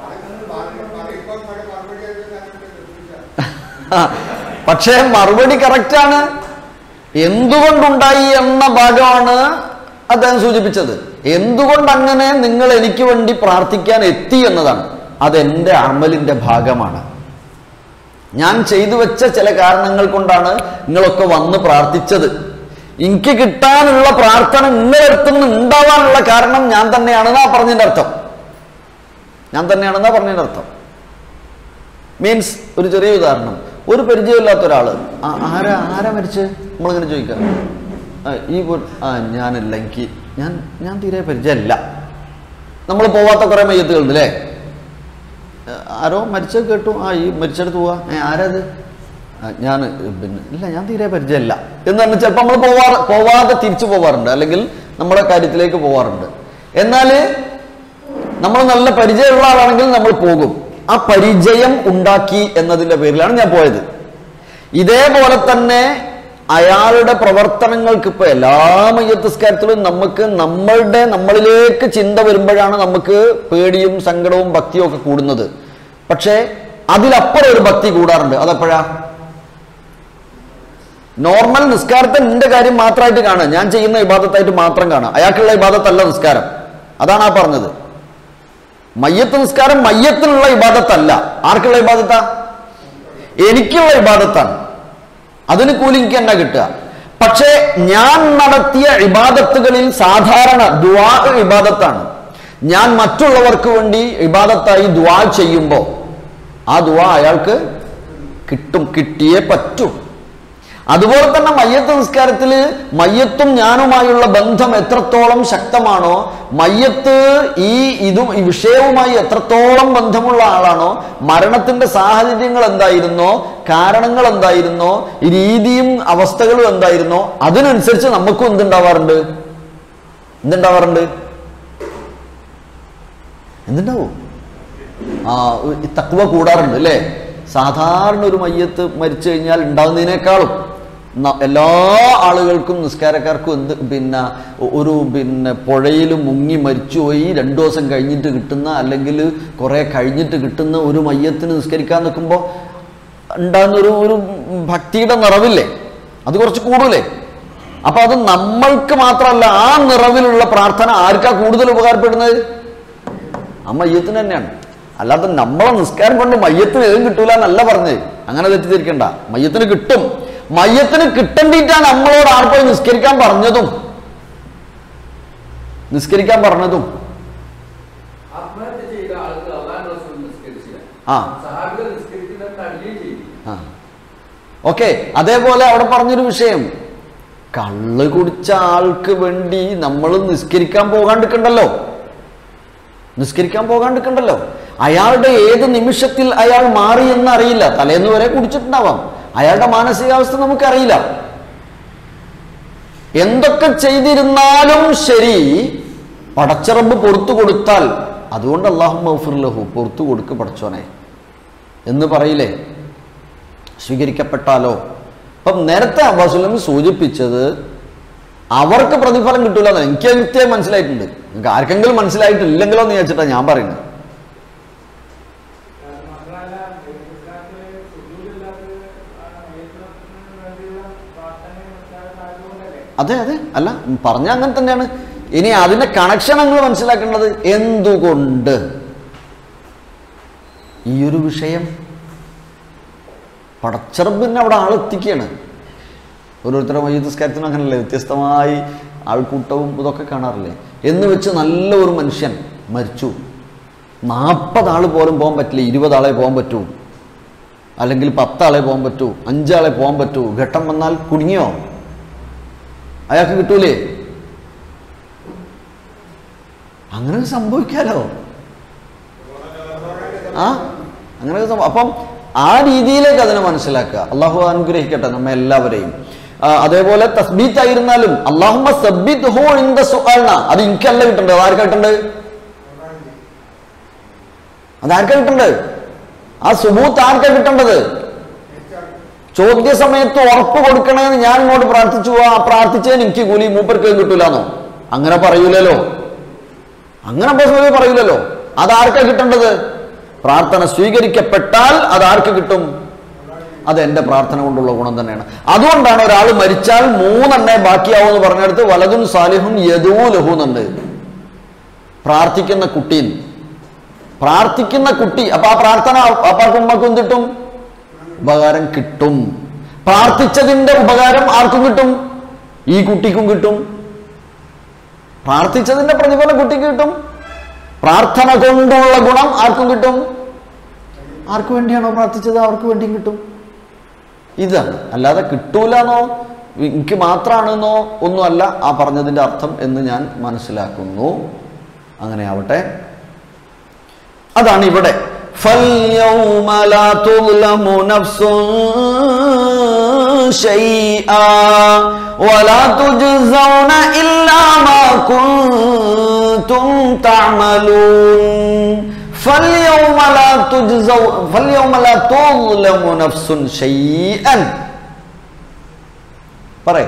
പക്ഷേ മറുപടി കറക്റ്റാണ്. എന്തുകൊണ്ടുണ്ടായി എന്ന ഭാഗമാണ് അദ്ദേഹം സൂചിപ്പിച്ചത്. എന്തുകൊണ്ട് അങ്ങനെ നിങ്ങൾ എനിക്ക് വേണ്ടി പ്രാർത്ഥിക്കാൻ എത്തി എന്നതാണ്. അതെന്റെ അമലിന്റെ ഭാഗമാണ്. ഞാൻ ചെയ്തു വെച്ച ചില കാരണങ്ങൾ കൊണ്ടാണ് നിങ്ങളൊക്കെ വന്ന് പ്രാർത്ഥിച്ചത്. എനിക്ക് കിട്ടാനുള്ള പ്രാർത്ഥന നിങ്ങളെടുത്തുനിന്ന് ഉണ്ടാവാനുള്ള കാരണം ഞാൻ തന്നെയാണെന്നാ പറഞ്ഞതിന്റെ അർത്ഥം. ഞാൻ തന്നെയാണെന്നാ പറഞ്ഞതിന്റെ അർത്ഥം. മീൻസ് ഒരു ചെറിയ ഉദാഹരണം, ഒരു പരിചയമില്ലാത്ത ഒരാള് ആരാ മരിച്ച് നമ്മളിങ്ങനെ ചോദിക്കാം, ഞാനല്ല, ഞാൻ തീരെ പരിചയമല്ല. നമ്മൾ പോവാത്ത കുറെ മയ്യത്തുകളുണ്ട് അല്ലേ? ആരോ മരിച്ചത് കേട്ടു, ഈ മരിച്ചെടുത്ത് പോവാ, ആരാത്? ഞാൻ ഇല്ല, ഞാൻ തീരെ പരിചയമല്ല എന്ന് പറഞ്ഞാൽ ചിലപ്പോൾ നമ്മൾ പോവാതെ തിരിച്ചു പോവാറുണ്ട്, അല്ലെങ്കിൽ നമ്മുടെ കാര്യത്തിലേക്ക് പോവാറുണ്ട്. എന്നാൽ നമ്മൾ നല്ല പരിചയമുള്ള ആളാണെങ്കിൽ നമ്മൾ പോകും. ആ പരിചയം ഉണ്ടാക്കി എന്നതിന്റെ പേരിലാണ് ഞാൻ പോയത്. ഇതേപോലെ തന്നെ അയാളുടെ പ്രവർത്തനങ്ങൾക്ക് ഇപ്പൊ എല്ലാ മയ്യത്തുസ്കാരത്തിലും നമ്മളിലേക്ക് ചിന്ത വരുമ്പോഴാണ് നമുക്ക് പേടിയും സങ്കടവും ഭക്തിയും ഒക്കെ കൂടുന്നത്. പക്ഷേ അതിലപ്പുറം ഒരു ഭക്തി കൂടാറുണ്ട്. അതെപ്പോഴാ? നോർമൽ നിസ്കാരത്തെ നിന്റെ കാര്യം മാത്രമായിട്ട് കാണുക, ഞാൻ ചെയ്യുന്ന ഇബാദത്തായിട്ട് മാത്രം കാണുക. അയാൾക്കുള്ള ഇബാദത്തല്ല നിസ്കാരം. അതാണ് ആ പറഞ്ഞത്. മയ്യത്ത് നിസ്കാരം മയ്യത്തിനുള്ള ഇബാദത്തല്ല. ആർക്കുള്ള ഇബാദത്താ? എനിക്കുള്ള ഇബാദത്താണ്. അതിന് കൂലി എനിക്ക് തന്നെ കിട്ടുക. പക്ഷേ ഞാൻ നടത്തിയ ഇബാദത്തുകളിൽ സാധാരണ ദുആ ഇബാദത്താണ്. ഞാൻ മറ്റുള്ളവർക്ക് വേണ്ടി ഇബാദത്തായി ദുആ ചെയ്യുമ്പോൾ ആ ദുആ അയാൾക്ക് കിട്ടും, കിട്ടിയേ പറ്റൂ. അതുപോലെ തന്നെ മയ്യത്ത് നിസ്കാരത്തിൽ മയ്യത്തും ഞാനുമായുള്ള ബന്ധം എത്രത്തോളം ശക്തമാണോ, മയ്യത്ത് ഈ വിഷയവുമായി എത്രത്തോളം ബന്ധമുള്ള ആളാണോ, മരണത്തിന്റെ സാഹചര്യങ്ങൾ എന്തായിരുന്നോ, കാരണങ്ങൾ എന്തായിരുന്നോ, രീതിയും അവസ്ഥകളും എന്തായിരുന്നോ, അതിനനുസരിച്ച് നമുക്കും എന്തുണ്ടാവും? തഖ്വ കൂടാറുണ്ട് അല്ലേ? സാധാരണ ഒരു മയ്യത്ത് മരിച്ചു കഴിഞ്ഞാൽ ഉണ്ടാകുന്നതിനേക്കാളും എല്ലാ ആളുകൾക്കും നിസ്കാരക്കാർക്കും ഒരു പുഴയിൽ മുങ്ങി മരിച്ചുപോയി 2 ദിവസം കഴിഞ്ഞിട്ട് കിട്ടുന്ന, അല്ലെങ്കിൽ കുറെ കഴിഞ്ഞിട്ട് കിട്ടുന്ന ഒരു മയ്യത്തിന് നിസ്കരിക്കാൻ നിൽക്കുമ്പോൾ ഉണ്ടാകുന്ന ഒരു ഭക്തിയുടെ നിറവില്ലേ, അത് കുറച്ച് കൂടുതലേ. അപ്പൊ അത് നമ്മൾക്ക് മാത്രമല്ല, ആ നിറവിലുള്ള പ്രാർത്ഥന ആർക്കാ കൂടുതൽ ഉപകാരപ്പെടുന്നത്? ആ മയ്യത്തിന് തന്നെയാണ്. അല്ലാതെ നമ്മളെ നിസ്കാരം കൊണ്ട് മയ്യത്തിന് ഏതും കിട്ടൂല എന്നല്ല പറഞ്ഞത്. അങ്ങനെ തെറ്റിദ്ധരിക്കണ്ട. മയ്യത്തിന് കിട്ടും. മയ്യത്തിന് കിട്ടേണ്ടിയിട്ടാണ് നമ്മളോട് ആർപ്പോയി നിസ്കരിക്കാൻ പറഞ്ഞതും. ഓക്കെ. അതേപോലെ അവിടെ പറഞ്ഞൊരു വിഷയം, കള്ള് കുടിച്ച ആൾക്ക് വേണ്ടി നമ്മൾ നിസ്കരിക്കാൻ പോകാണ്ടിരിക്കണ്ടല്ലോ. അയാളുടെ ഏത് നിമിഷത്തിൽ അയാൾ മാറി എന്ന് അറിയില്ല. തലേന്ന് വരെ കുടിച്ചിട്ടുണ്ടാവാം. അയാളുടെ മാനസികാവസ്ഥ നമുക്കറിയില്ല. എന്തൊക്കെ ചെയ്തിരുന്നാലും ശരി, പടച്ചറബ് പുറത്തു കൊടുത്താൽ അതുകൊണ്ട് അല്ലാഹുമ്മ ഗ്ഫിർ ലഹു, പുറത്തു കൊടുക്ക് പടച്ചോനെ എന്ന് പറയില്ലേ? സ്വീകരിക്കപ്പെട്ടാലോ? അപ്പം നേരത്തെ അബ്ബാസുലമി സൂചിപ്പിച്ചത് അവർക്ക് പ്രതിഫലം കിട്ടൂല. എനിക്ക് കൃത്യമായി മനസ്സിലായിട്ടുണ്ട്. നിങ്ങൾക്ക് ആർക്കെങ്കിലും മനസ്സിലായിട്ടില്ലെങ്കിലോ എന്ന് ചോദിച്ചിട്ടാണ് ഞാൻ പറയുന്നത്. അതെ അല്ല, പറഞ്ഞ അങ്ങനെ തന്നെയാണ്. ഇനി അതിന്റെ കണക്ഷൻ നിങ്ങൾ മനസ്സിലാക്കേണ്ടത്, എന്തുകൊണ്ട് ഈ ഒരു വിഷയം പടച്ചറബിനെ അവിടെ ആളെത്തിക്കുകയാണ്. ഓരോരുത്തരുടെ മയ്യത്ത് നിസ്കാരത്തിനും അങ്ങനല്ലേ, വ്യത്യസ്തമായി ആൾക്കൂട്ടവും ഇതൊക്കെ കാണാറില്ലേ? എന്ന് വെച്ച് നല്ല ഒരു മനുഷ്യൻ മരിച്ചു, 40 ആൾ പോലും പോകാൻ പറ്റില്ല, 20 ആളെ പോകാൻ പറ്റൂ, അല്ലെങ്കിൽ 10 ആളെ പോകാൻ പറ്റൂ, 5 ആളെ പോകാൻ പറ്റൂ. ഘട്ടം വന്നാൽ കുടുങ്ങിയോ? അയാൾക്ക് കിട്ടൂലേ? അങ്ങനെ സംഭവിക്കാലോ. അങ്ങനെയൊക്കെ അപ്പം ആ രീതിയിലേക്ക് അതിനെ മനസ്സിലാക്കുക. അള്ളാഹു അനുഗ്രഹിക്കട്ടെ നമ്മെ എല്ലാവരെയും. അതേപോലെ തസ്ബീത്ത് ആയിരുന്നാലും അല്ലാഹുമ്മ സബ്ബിത്ഹു ഇൻദ സുആൽന, അത് എനിക്കല്ല കിട്ടേണ്ടത്. അതാർക്കാ കിട്ടേണ്ടത്? ആ സുബൂത്ത് ആർക്കാ കിട്ടേണ്ടത്? ചോദ്യ സമയത്ത് ഉറപ്പ് കൊടുക്കണേന്ന് ഞാൻ ഇങ്ങോട്ട് പ്രാർത്ഥിച്ചതിന് എനിക്ക് കൂലി, മൂപ്പർക്ക് കിട്ടൂലെന്നോ? അങ്ങനെ പറയൂലല്ലോ. അതാർക്കാ കിട്ടേണ്ടത്? പ്രാർത്ഥന സ്വീകരിക്കപ്പെട്ടാൽ അതാർക്ക് കിട്ടും? അത് എൻ്റെ പ്രാർത്ഥന കൊണ്ടുള്ള ഗുണം തന്നെയാണ്. അതുകൊണ്ടാണ് ഒരാൾ മരിച്ചാൽ 3 എണ്ണേ ബാക്കിയാവുമെന്ന് പറഞ്ഞെടുത്ത് വലതും സാലിഹും യദൂ ലഹു എന്നുണ്ട്. പ്രാർത്ഥിക്കുന്ന കുട്ടി. അപ്പൊ ആ പ്രാർത്ഥന അപ്പാക്കും ഉമ്മക്കും കിട്ടും, ഉപകാരം കിട്ടും. പ്രാർത്ഥിച്ചതിന്റെ ഉപകാരം ആർക്കും കിട്ടും? ഈ കുട്ടിക്കും കിട്ടും. പ്രാർത്ഥിച്ചതിന്റെ പ്രതിഫലം കുട്ടിക്ക് കിട്ടും. പ്രാർത്ഥന കൊണ്ടുള്ള ഗുണം ആർക്കും കിട്ടും? ആർക്ക് വേണ്ടിയാണോ പ്രാർത്ഥിച്ചത് അവർക്ക് വേണ്ടിയും കിട്ടും. ഇതാണ്, അല്ലാതെ കിട്ടൂലെന്നോ എനിക്ക് മാത്രമാണെന്നോ ഒന്നുമല്ല ആ പറഞ്ഞതിൻ്റെ അർത്ഥം എന്ന് ഞാൻ മനസ്സിലാക്കുന്നു. അങ്ങനെ ആവട്ടെ. അതാണ് ഇവിടെ فَالْيَوْمَ لَا تُظْلَمُ نَفْسٌ شَيْئًا وَلَا تُجْزَوْنَ إِلَّا مَا كُنْتُمْ تَعْمَلُونَ فَالْيَوْمَ لَا تُظْلَمُ نَفْسٌ شَيْئًا പറയ്.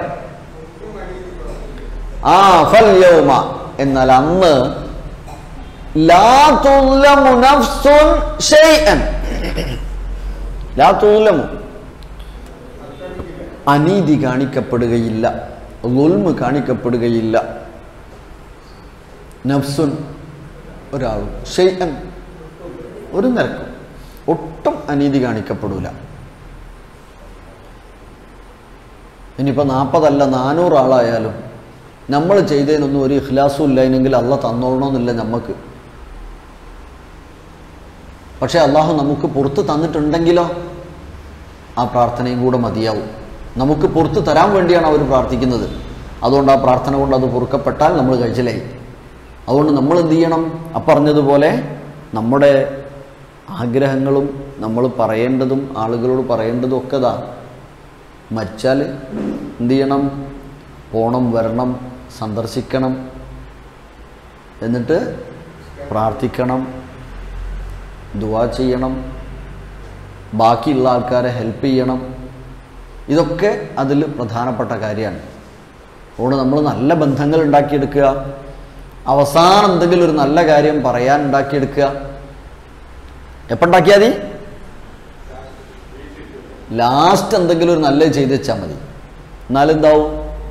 ഫൽയൗമ എന്നാൽ അന്ന് ലാ തുദ്ലമു നഫ്സുൻ ഷൈഅൻ, ലാ തുദ്ലമു അനീതി കാണിക്കപ്പെടുകയില്ല, ദുൽമ് കാണിക്കപ്പെടുകയില്ല, നഫ്സുൻ ഒരാളും, ഷൈഅൻ ഒരു നിരക്കും ഒട്ടും അനീതി കാണിക്കപ്പെടൂല. ഇനിയിപ്പോൾ 40 അല്ല 400 ആളായാലും നമ്മൾ ചെയ്തതിനൊന്നും ഒരു ഇഖ്ലാസും ഇല്ലായിരുന്നെങ്കിൽ അള്ളാഹ് തന്നോളണമെന്നില്ല നമുക്ക്. പക്ഷേ അള്ളാഹു നമുക്ക് പുറത്ത് തന്നിട്ടുണ്ടെങ്കിലോ ആ പ്രാർത്ഥനയും കൂടെ മതിയാവും. നമുക്ക് പുറത്ത് തരാൻ വേണ്ടിയാണ് അവർ പ്രാർത്ഥിക്കുന്നത്. അതുകൊണ്ട് ആ പ്രാർത്ഥന കൊണ്ട് അത് പൊറുക്കപ്പെട്ടാൽ നമ്മൾ കഴിച്ചിലായി. അതുകൊണ്ട് നമ്മൾ എന്ത് ചെയ്യണം? പറഞ്ഞതുപോലെ നമ്മുടെ ആഗ്രഹങ്ങളും നമ്മൾ പറയേണ്ടതും ആളുകളോട് പറയേണ്ടതും ഒക്കെ മരിച്ചാൽ എന്ത് ചെയ്യണം? പോണം, വരണം, സന്ദർശിക്കണം, എന്നിട്ട് പ്രാർത്ഥിക്കണം, ദുആ ചെയ്യണം, ബാക്കിയുള്ള ആൾക്കാരെ ഹെൽപ്പ് ചെയ്യണം. ഇതൊക്കെ അതിൽ പ്രധാനപ്പെട്ട കാര്യമാണ്. അതുകൊണ്ട് നമ്മൾ നല്ല ബന്ധങ്ങൾ ഉണ്ടാക്കിയെടുക്കുക, അവസാനം എന്തെങ്കിലും ഒരു നല്ല കാര്യം പറയാൻ ഉണ്ടാക്കിയെടുക്കുക. എപ്പോൾ ഉണ്ടാക്കിയാൽ മതി? ലാസ്റ്റ് എന്തെങ്കിലും ഒരു നല്ലത് ചെയ്ത് വെച്ചാൽ മതി. എന്നാലെന്താവും?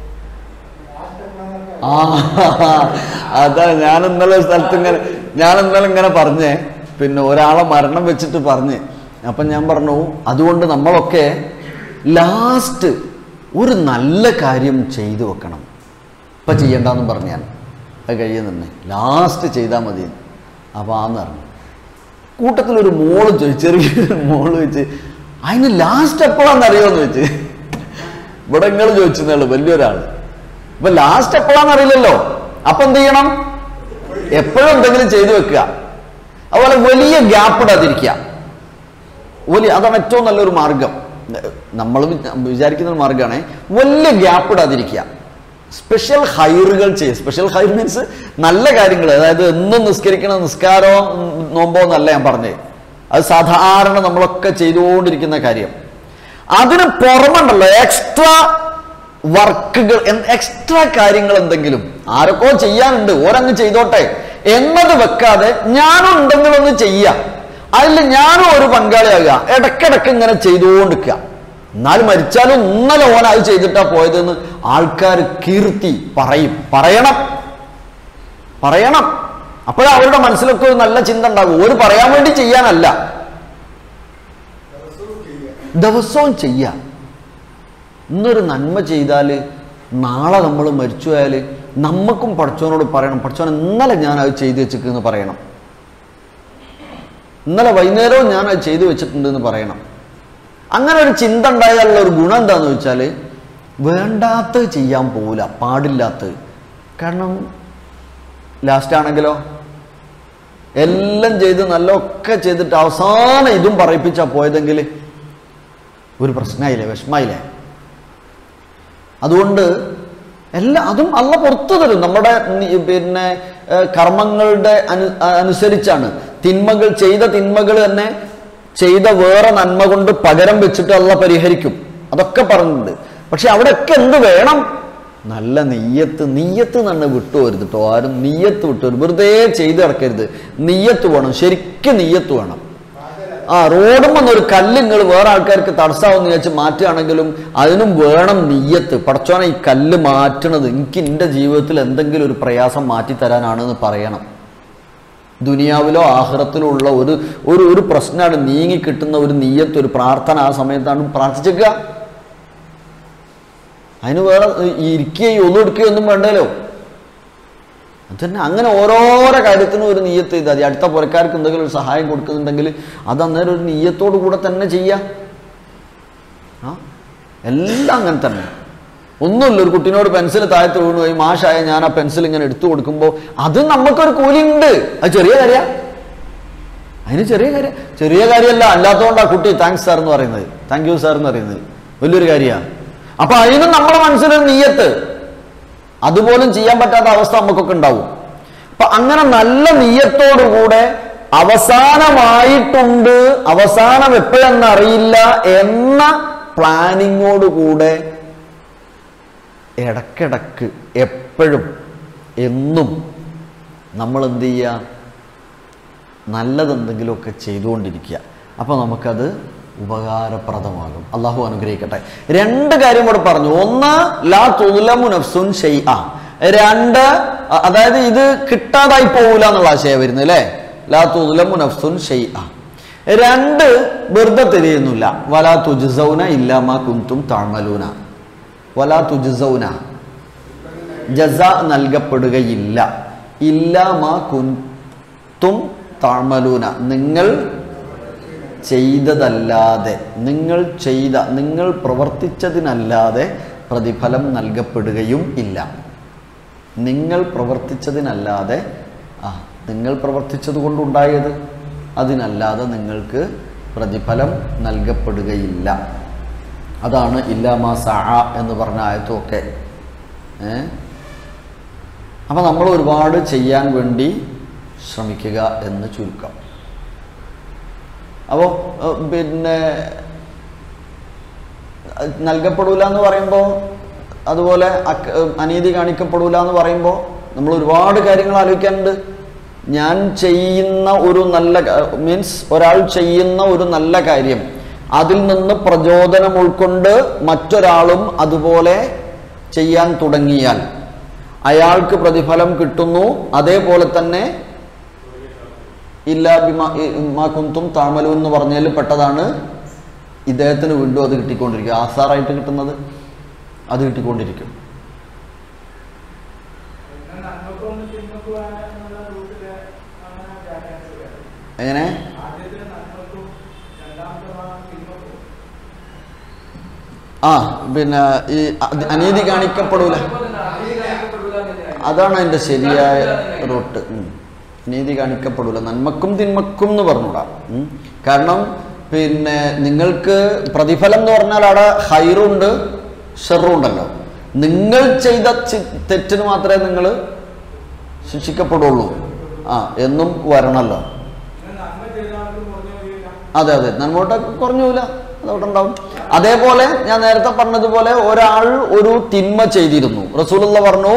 അതാ ഞാൻ ഇന്നലെ ഇങ്ങനെ പറഞ്ഞേ, പിന്നെ ഒരാളെ മരണം വെച്ചിട്ട് പറഞ്ഞ്, അപ്പം ഞാൻ പറഞ്ഞു അതുകൊണ്ട് നമ്മളൊക്കെ ലാസ്റ്റ് ഒരു നല്ല കാര്യം ചെയ്തു വെക്കണം. ഇപ്പം ചെയ്യണ്ടെന്നും പറഞ്ഞു ഞാൻ. അത് കഴിയുന്നുണ്ട്, ലാസ്റ്റ് ചെയ്താൽ മതി. അപ്പം ആന്ന് പറഞ്ഞു. കൂട്ടത്തിലൊരു മോള് ചോദിച്ചു, ചെറിയൊരു മോള് ചോദിച്ച്, അതിന് ലാസ്റ്റ് എപ്പോഴാണെന്ന് അറിയുമെന്ന് ചോദിച്ച്. ഇവിടെ നിങ്ങൾ ചോദിച്ചെന്നുള്ളൂ, വലിയൊരാൾ. ഇപ്പൊ ലാസ്റ്റ് എപ്പോഴാണെന്ന് അറിയില്ലല്ലോ. അപ്പൊ എന്ത് ചെയ്യണം? എപ്പോഴും എന്തെങ്കിലും ചെയ്തു വെക്കുക. അതുപോലെ വലിയ ഗ്യാപ്പ് ഇടാതിരിക്കുക. അതാണ് ഏറ്റവും നല്ലൊരു മാർഗം. നമ്മൾ വിചാരിക്കുന്ന ഒരു മാർഗമാണ് വലിയ ഗ്യാപ്പ് ഇടാതിരിക്കുക. സ്പെഷ്യൽ ഹൈറുകൾ ചെയ്യുക. സ്പെഷ്യൽ ഹൈർ മീൻസ് നല്ല കാര്യങ്ങൾ. അതായത് എന്നും നിസ്കരിക്കണ നിസ്കാരോ നോമ്പോ എന്നല്ല ഞാൻ പറഞ്ഞത്. അത് സാധാരണ നമ്മളൊക്കെ ചെയ്തുകൊണ്ടിരിക്കുന്ന കാര്യം. അതിന് പുറമുണ്ടല്ലോ എക്സ്ട്രാ വർക്കുകൾ, എക്സ്ട്രാ കാര്യങ്ങൾ എന്തെങ്കിലും ആരൊക്കെ ചെയ്യാനുണ്ട്, ഓരങ്ങ് ചെയ്തോട്ടെ എന്നത് വെക്കാതെ ഞാനും എന്തെങ്കിലും ഒന്ന് ചെയ്യുക, അതിൽ ഞാനും ഒരു പങ്കാളിയാകുക, ഇടയ്ക്കിടയ്ക്ക് ഇങ്ങനെ ചെയ്തുകൊണ്ടിരിക്കുക. എന്നാൽ മരിച്ചാലും ഇന്നലെ ഓൻ അത് ചെയ്തിട്ടാ പോയതെന്ന് ആൾക്കാർ കീർത്തി പറയണം. അപ്പോഴേ അവരുടെ മനസ്സിലൊക്കെ ഒരു നല്ല ചിന്ത ഉണ്ടാകും. ഒരു പറയാൻ വേണ്ടി ചെയ്യാനല്ല, ദിവസവും ചെയ്യാം. ഇന്നൊരു നന്മ ചെയ്താൽ നാളെ നമ്മൾ മരിച്ചു പോയാൽ നമുക്കും പഠിച്ചവനോട് പറയണം, പഠിച്ചവൻ ഇന്നലെ ഞാൻ അത് ചെയ്തു വെച്ചിട്ടെന്ന് പറയണം, ഇന്നലെ വൈകുന്നേരവും ഞാൻ അത് ചെയ്തു വെച്ചിട്ടുണ്ടെന്ന് പറയണം. അങ്ങനെ ഒരു ചിന്ത ഉണ്ടായാലുള്ള ഒരു ഗുണം എന്താന്ന് വെച്ചാൽ വേണ്ടാത്തത് ചെയ്യാൻ പോവില്ല, പാടില്ലാത്തത്. കാരണം ലാസ്റ്റ് ആണെങ്കിലോ എല്ലാം ചെയ്ത് നല്ലൊക്കെ ചെയ്തിട്ട് അവസാനം ഇതും പറയിപ്പിച്ചാൽ പോയതെങ്കിൽ ഒരു പ്രശ്നമായില്ലേ, വിഷമായില്ലേ. അതുകൊണ്ട് അതും അള്ള പുറത്തു തരും. നമ്മുടെ പിന്നെ കർമ്മങ്ങളുടെ അനുസരിച്ചാണ്. ചെയ്ത തിന്മകൾ തന്നെ ചെയ്ത വേറെ നന്മ കൊണ്ട് പകരം വെച്ചിട്ട് അള്ള പരിഹരിക്കും. അതൊക്കെ പറഞ്ഞിട്ടുണ്ട്. പക്ഷെ അവിടെയൊക്കെ എന്ത് വേണം? നല്ല നെയ്യത്ത് തന്നെ വിട്ടുപോരുത് കേട്ടോ. ആരും നെയ്യത്ത് വിട്ടുവരും, വെറുതെ ചെയ്ത് കിടക്കരുത്. നെയ്യത്ത് വേണം, ശരിക്കും നെയ്യത്ത് വേണം. റോഡും വന്നൊരു കല്ല് നിങ്ങൾ വേറെ ആൾക്കാർക്ക് തടസ്സാവെന്ന് വിചാരിച്ച് മാറ്റുകയാണെങ്കിലും അതിനും വേണം നെയ്യത്ത്. പടച്ചോനെ ഈ കല്ല് മാറ്റണത് എനിക്ക് എൻ്റെ ജീവിതത്തിൽ എന്തെങ്കിലും ഒരു പ്രയാസം മാറ്റിത്തരാനാണെന്ന് പറയണം. ദുനിയാവിലോ ആഖിറത്തിലോ ഉള്ള ഒരു പ്രശ്നമാണ് നീങ്ങിക്കിട്ടുന്ന ഒരു നെയ്യത്ത്, ഒരു പ്രാർത്ഥന ആ സമയത്താണ് പ്രാർത്ഥിച്ചേക്കുക. അതിന് വേറെ ഇരിക്കുകയും ഒന്നും എടുക്കുകയൊന്നും വേണ്ടല്ലോ. അതന്നെ. അങ്ങനെ ഓരോരോ കാര്യത്തിനും ഒരു നിയ്യത്ത് ചെയ്താൽ മതി. അടുത്ത പുരക്കാർക്ക് എന്തെങ്കിലും ഒരു സഹായം കൊടുക്കുന്നുണ്ടെങ്കിൽ അത് അന്നേരം ഒരു നിയ്യത്തോടു കൂടെ തന്നെ ചെയ്യാം. എല്ലാം അങ്ങനെ തന്നെ. ഒന്നുമില്ല, ഒരു കുട്ടീനോട് പെൻസിൽ താഴത്ത് വീണു പോയി, മാഷായ ഞാൻ ആ പെൻസിൽ ഇങ്ങനെ എടുത്തു കൊടുക്കുമ്പോൾ അത് നമുക്കൊരു കൂലിയുണ്ട്. അത് ചെറിയ കാര്യ, അതിന് ചെറിയ കാര്യമല്ല. അല്ലാത്തതുകൊണ്ട് ആ കുട്ടി താങ്ക്സ് സാർ എന്ന് പറയുന്നത്, താങ്ക് യു സാർ എന്ന് പറയുന്നത് വലിയൊരു കാര്യമാണ്. അപ്പൊ അതിനും നമ്മുടെ മനസ്സിലൊരു നിയ്യത്ത്, അതുപോലും ചെയ്യാൻ പറ്റാത്ത അവസ്ഥ നമുക്കൊക്കെ ഉണ്ടാവും. അപ്പൊ അങ്ങനെ നല്ല നിയ്യത്തോടുകൂടെ അവസാനമായിട്ടുണ്ട്, അവസാനം എപ്പോഴെന്നറിയില്ല എന്ന പ്ലാനിങ്ങോടുകൂടെ ഇടക്കിടക്ക് എപ്പോഴും എന്നും നമ്മൾ എന്ത് ചെയ്യുക, നല്ലതെന്തെങ്കിലുമൊക്കെ ചെയ്തുകൊണ്ടിരിക്കുക. അപ്പോൾ നമുക്കത് ഉപകാരപ്രദമാകും. അള്ളാഹു അനുഗ്രഹിക്കട്ടെ. രണ്ട് കാര്യം കൂടെ പറഞ്ഞു. ഒന്ന്, ലാ തുദ്ലമു നഫ്സുൻ ഷൈഅ. രണ്ട്, അതായത് ഇത് കിട്ടാതായി പോകൂല എന്നുള്ള ആശയം വരുന്നത് അല്ലേ. ലാ തുദ്ലമു നഫ്സുൻ ഷൈഅ. രണ്ട്, വെറുതെ തിരിയുന്നില്ല. വലാ തുജ്സൗന ഇല്ലാ മാ കുന്തും തഅമലൂന. വലാ തുജ്സൗന, ജസ നൽകപ്പെടുകയില്ല. ഇല്ലാ മാ കുന്തും തഅമലൂന, നിങ്ങൾ ചെയ്തതല്ലാതെ, നിങ്ങൾ പ്രവർത്തിച്ചതിനല്ലാതെ പ്രതിഫലം നൽകപ്പെടുകയും ഇല്ല. നിങ്ങൾ പ്രവർത്തിച്ചതിനല്ലാതെ, നിങ്ങൾ പ്രവർത്തിച്ചത് കൊണ്ടുണ്ടായത്, അതിനല്ലാതെ നിങ്ങൾക്ക് പ്രതിഫലം നൽകപ്പെടുകയില്ല. അതാണ് ഇല്ലാമാ സഅ എന്ന് പറഞ്ഞ ആയത്തുമൊക്കെ. അപ്പം നമ്മൾ ഒരുപാട് ചെയ്യാൻ വേണ്ടി ശ്രമിക്കുക എന്ന് ചുരുക്കം. അപ്പോൾ പിന്നെ നൽകപ്പെടൂല എന്ന് പറയുമ്പോൾ, അതുപോലെ അനീതി കാണിക്കപ്പെടൂല എന്ന് പറയുമ്പോൾ നമ്മൾ ഒരുപാട് കാര്യങ്ങൾ ആലോചിക്കാനുണ്ട്. ഞാൻ ചെയ്യുന്ന ഒരു നല്ല മീൻസ് ഒരാൾ ചെയ്യുന്ന ഒരു നല്ല കാര്യം, അതിൽ നിന്ന് പ്രചോദനം ഉൾക്കൊണ്ട് മറ്റൊരാളും അതുപോലെ ചെയ്യാൻ തുടങ്ങിയാൽ അയാൾക്ക് പ്രതിഫലം കിട്ടുന്നു. അതേപോലെ തന്നെ ഇല്ലാ ബിമാ കുന്തും തഅമലൂൻ എന്ന് പറഞ്ഞതിൽ പെട്ടതാണ് ഇദ്ദേഹത്തിന് വീണ്ടും അത് കിട്ടിക്കൊണ്ടിരിക്കും. ആസാറായിട്ട് കിട്ടുന്നത് അത് കിട്ടിക്കൊണ്ടിരിക്കും. എങ്ങനെ? പിന്നെ ഈ അനീതി കാണിക്കപ്പെടൂല, അതാണ് അതിൻ്റെ ശരിയായ റൂട്ട്. നീതി കാണിക്കപ്പെടൂല, നന്മക്കും തിന്മക്കും എന്ന് പറഞ്ഞൂടാ. കാരണം പിന്നെ നിങ്ങൾക്ക് പ്രതിഫലം എന്ന് പറഞ്ഞാൽ അവിടെ ഹൈറുണ്ട് ഷെറും ഉണ്ടല്ലോ. നിങ്ങൾ ചെയ്ത തെറ്റിന് മാത്രമേ നിങ്ങൾ ശിക്ഷിക്കപ്പെടുള്ളൂ എന്നും വരണല്ലോ. അതെ, നന്മോട്ട് കുറഞ്ഞൂല, അതവിടെ ഉണ്ടാവും. അതേപോലെ ഞാൻ നേരത്തെ പറഞ്ഞതുപോലെ ഒരാൾ ഒരു തിന്മ ചെയ്തിരുന്നു. റസൂലുള്ളാഹി പറഞ്ഞു,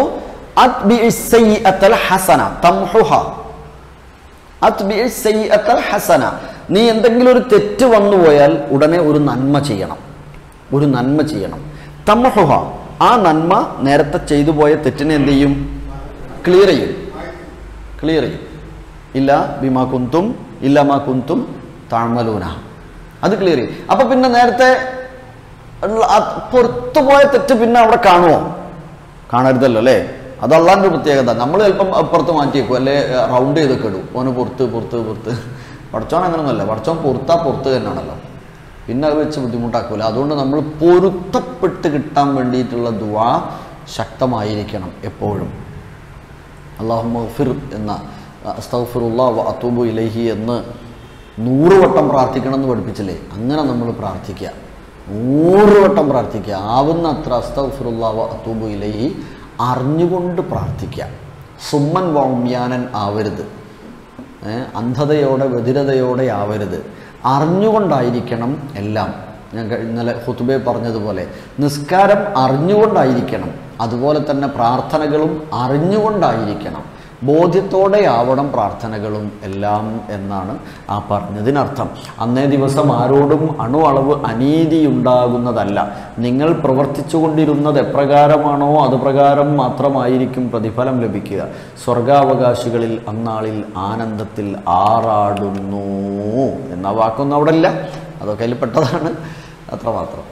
നീ എന്തെങ്കിലും ഒരു തെറ്റ് വന്നുപോയാൽ ഉടനെ ഒരു നന്മ ചെയ്യണം. തംഹുഹ, ആ നന്മ നേരത്തെ ചെയ്തു പോയ തെറ്റിനെ എന്ത് ചെയ്യും? ക്ലിയർ ചെയ്യും. ഇല്ലാ മാ കുന്തും തഅമലൂന, അത് ക്ലിയർ ചെയ്യും. അപ്പൊ പിന്നെ നേരത്തെ പുറത്തുപോയ തെറ്റ് പിന്നെ അവിടെ കാണുമോ? കാണരുതല്ലോ അല്ലേ. അത് അള്ളാന്റെ പ്രത്യേകത. നമ്മൾ ചിലപ്പം അപ്പുറത്ത് മാറ്റി വെക്കും, അല്ലെ റൗണ്ട് ചെയ്തൊക്കെ ഇടും. ഓന് പുറത്ത്. പഠിച്ചോൻ അങ്ങനൊന്നുമല്ല, പഠിച്ചോൻ പുറത്ത് തന്നെയാണല്ലോ. പിന്നെ അത് വെച്ച് ബുദ്ധിമുട്ടാക്കൂല. അതുകൊണ്ട് നമ്മൾ പൊരുത്തപ്പെട്ട് കിട്ടാൻ വേണ്ടിയിട്ടുള്ള ദുആ ശക്തമായിരിക്കണം എപ്പോഴും. അല്ലാഹുമ്മ ഗ്ഫിർ എന്ന അസ്തഗ്ഫിറുല്ലാഹ് വ അതൂബു ഇലൈഹി എന്ന് 100 വട്ടം പ്രാർത്ഥിക്കണം എന്ന് പഠിപ്പിച്ചില്ലേ? അങ്ങനെ നമ്മൾ പ്രാർത്ഥിക്കുക, 100 വട്ടം പ്രാർത്ഥിക്കുക. ആവുന്ന അത്ര അസ്തഗ്ഫിറുല്ലാഹ് വ അതൂബു ഇലൈഹി അറിഞ്ഞുകൊണ്ട് പ്രാർത്ഥിക്കുക. സുമ്മൻ വൗമ്യാനൻ ആവരുത്, അന്ധതയോടെ ബധിരതയോടെ ആവരുത്. അറിഞ്ഞുകൊണ്ടായിരിക്കണം എല്ലാം. ഞാൻ ഇന്നലെ ഖുതുബയെ പറഞ്ഞതുപോലെ നിസ്കാരം അറിഞ്ഞുകൊണ്ടായിരിക്കണം, അതുപോലെ തന്നെ പ്രാർത്ഥനകളും അറിഞ്ഞുകൊണ്ടായിരിക്കണം. ബോധ്യത്തോടെ ആവണം പ്രാർത്ഥനകളും എല്ലാം എന്നാണ് ആ പറഞ്ഞതിനർത്ഥം. അന്നേ ദിവസം ആരോടും അളവ് അനീതി ഉണ്ടാകുന്നതല്ല. നിങ്ങൾ പ്രവർത്തിച്ചു കൊണ്ടിരുന്നത് എപ്രകാരമാണോ അത് പ്രകാരം മാത്രമായിരിക്കും പ്രതിഫലം ലഭിക്കുക. സ്വർഗാവകാശികളിൽ അന്നാളിൽ ആനന്ദത്തിൽ ആറാടുന്നു എന്ന വാക്കൊന്നും അവിടെ ഇല്ല, അതൊക്കെ അതിൽ പെട്ടതാണ്, അത്രമാത്രം.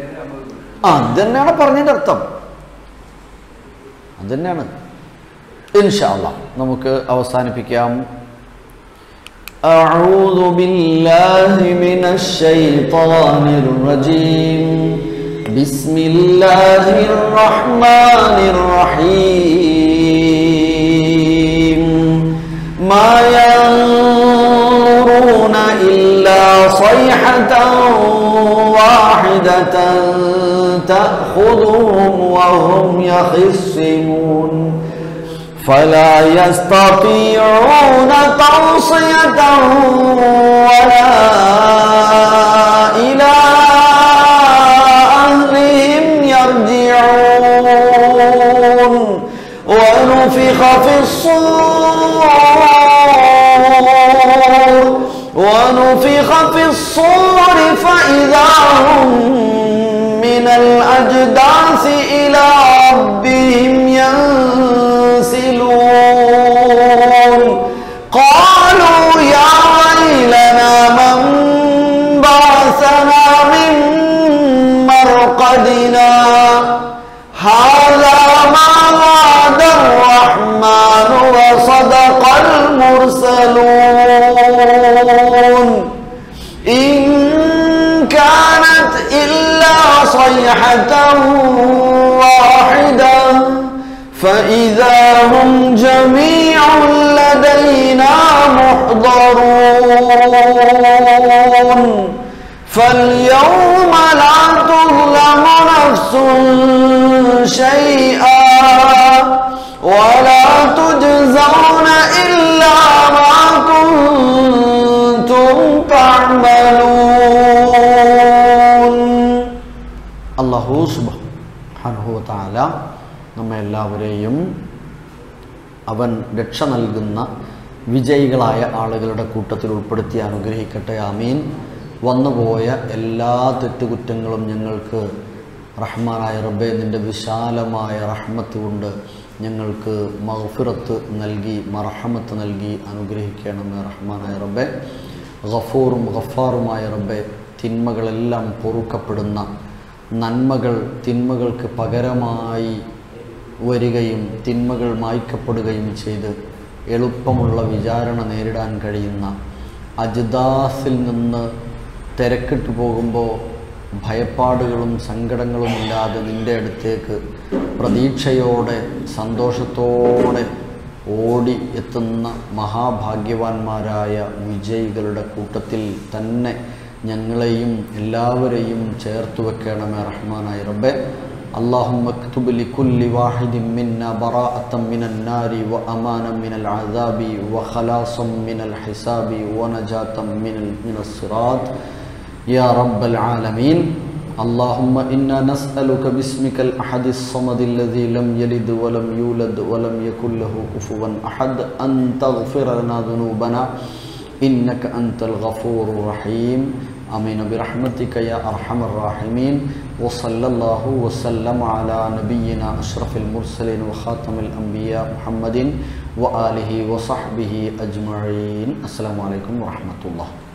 അത് തന്നെയാണ് പറഞ്ഞതിൻ്റെ അർത്ഥം, അത് തന്നെയാണ്. ഇൻഷാ അല്ലാഹ് നമുക്ക് അവസാനിപ്പിക്കാം. أعوذ بالله من الشيطان الرجيم بسم الله الرحمن الرحيم ما ينظرون إلا صيحة واحدة تأخذهم وهم يخصمون فلا يستطيعون توصية ولا إلى أهلهم يرجعون ونفخ في الصور فإذا هم من الأجداث إلى ربهم ينسلون قالوا يا ويلنا من بعثنا من مرقدنا هذا ما وعد الرحمن وصدق المرسلون إن كانت إلا صيحة واحدة فإذا هم جميع لدينا محضرون فاليوم لا تظلم نفس شيئا ولا تجزون إلا ما كنتم تعملون. അല്ലാഹു സുബ്ഹാനഹു വ തആല നമ്മെ എല്ലാവരെയും അവൻ രക്ഷ നൽകുന്ന വിജയികളായ ആളുകളുടെ കൂട്ടത്തിൽ ഉൾപ്പെടുത്തി അനുഗ്രഹിക്കട്ടെ. ആമീൻ. വന്നുപോയ എല്ലാ തെറ്റുകുറ്റങ്ങളും ഞങ്ങൾക്ക് റഹ്മാനായ റബ്ബേ നിൻ്റെ വിശാലമായ റഹ്മത്ത് കൊണ്ട് ഞങ്ങൾക്ക് മഗ്ഫിറത്ത് നൽകി മർഹമത്ത് നൽകി അനുഗ്രഹിക്കണമേ റഹ്മാനായ റബ്ബേ. ഗഫൂറും ഗഫാറുമായ റബ്ബേ, തിന്മകളെല്ലാം പൊറുക്കപ്പെടുന്ന നന്മകൾ തിന്മകൾക്ക് പകരമായി വരികയും തിന്മകൾ മായ്ക്കപ്പെടുകയും ചെയ്ത് എളുപ്പമുള്ള വിചാരണ നേരിടാൻ കഴിയുന്ന അജ്ദാസിൽ നിന്ന് തിരക്കിട്ട് പോകുമ്പോൾ ഭയപ്പാടുകളും സങ്കടങ്ങളും ഇല്ലാതെ നിൻ്റെ അടുത്തേക്ക് പ്രതീക്ഷയോടെ സന്തോഷത്തോടെ ഓടി എത്തുന്ന മഹാഭാഗ്യവാന്മാരായ വിജയികളുടെ കൂട്ടത്തിൽ തന്നെ ഞങ്ങളെയും എല്ലാവരെയും ചേർത്ത് വെക്കണമേ റഹ്മാനായ റബ്ബേ. اللهم اكتب لكل واحد منا براءة من النار وأمانا من العذاب وخلاصا من الحساب ونجاة من الصراط يا رب العالمين. اللهم إنا نسألك باسمك الأحد الصمد الذي لم يلد ولم يولد ولم يكن له كفوا أحد أن تغفر لنا ذنوبنا إنك أنت الغفور الرحيم. آمين برحمتك يا أرحم الراحمين. وصلى الله وسلم على نبينا أشرف المرسلين وخاتم الأنبياء محمد وآله وصحبه أجمعين. السلام عليكم ورحمة الله.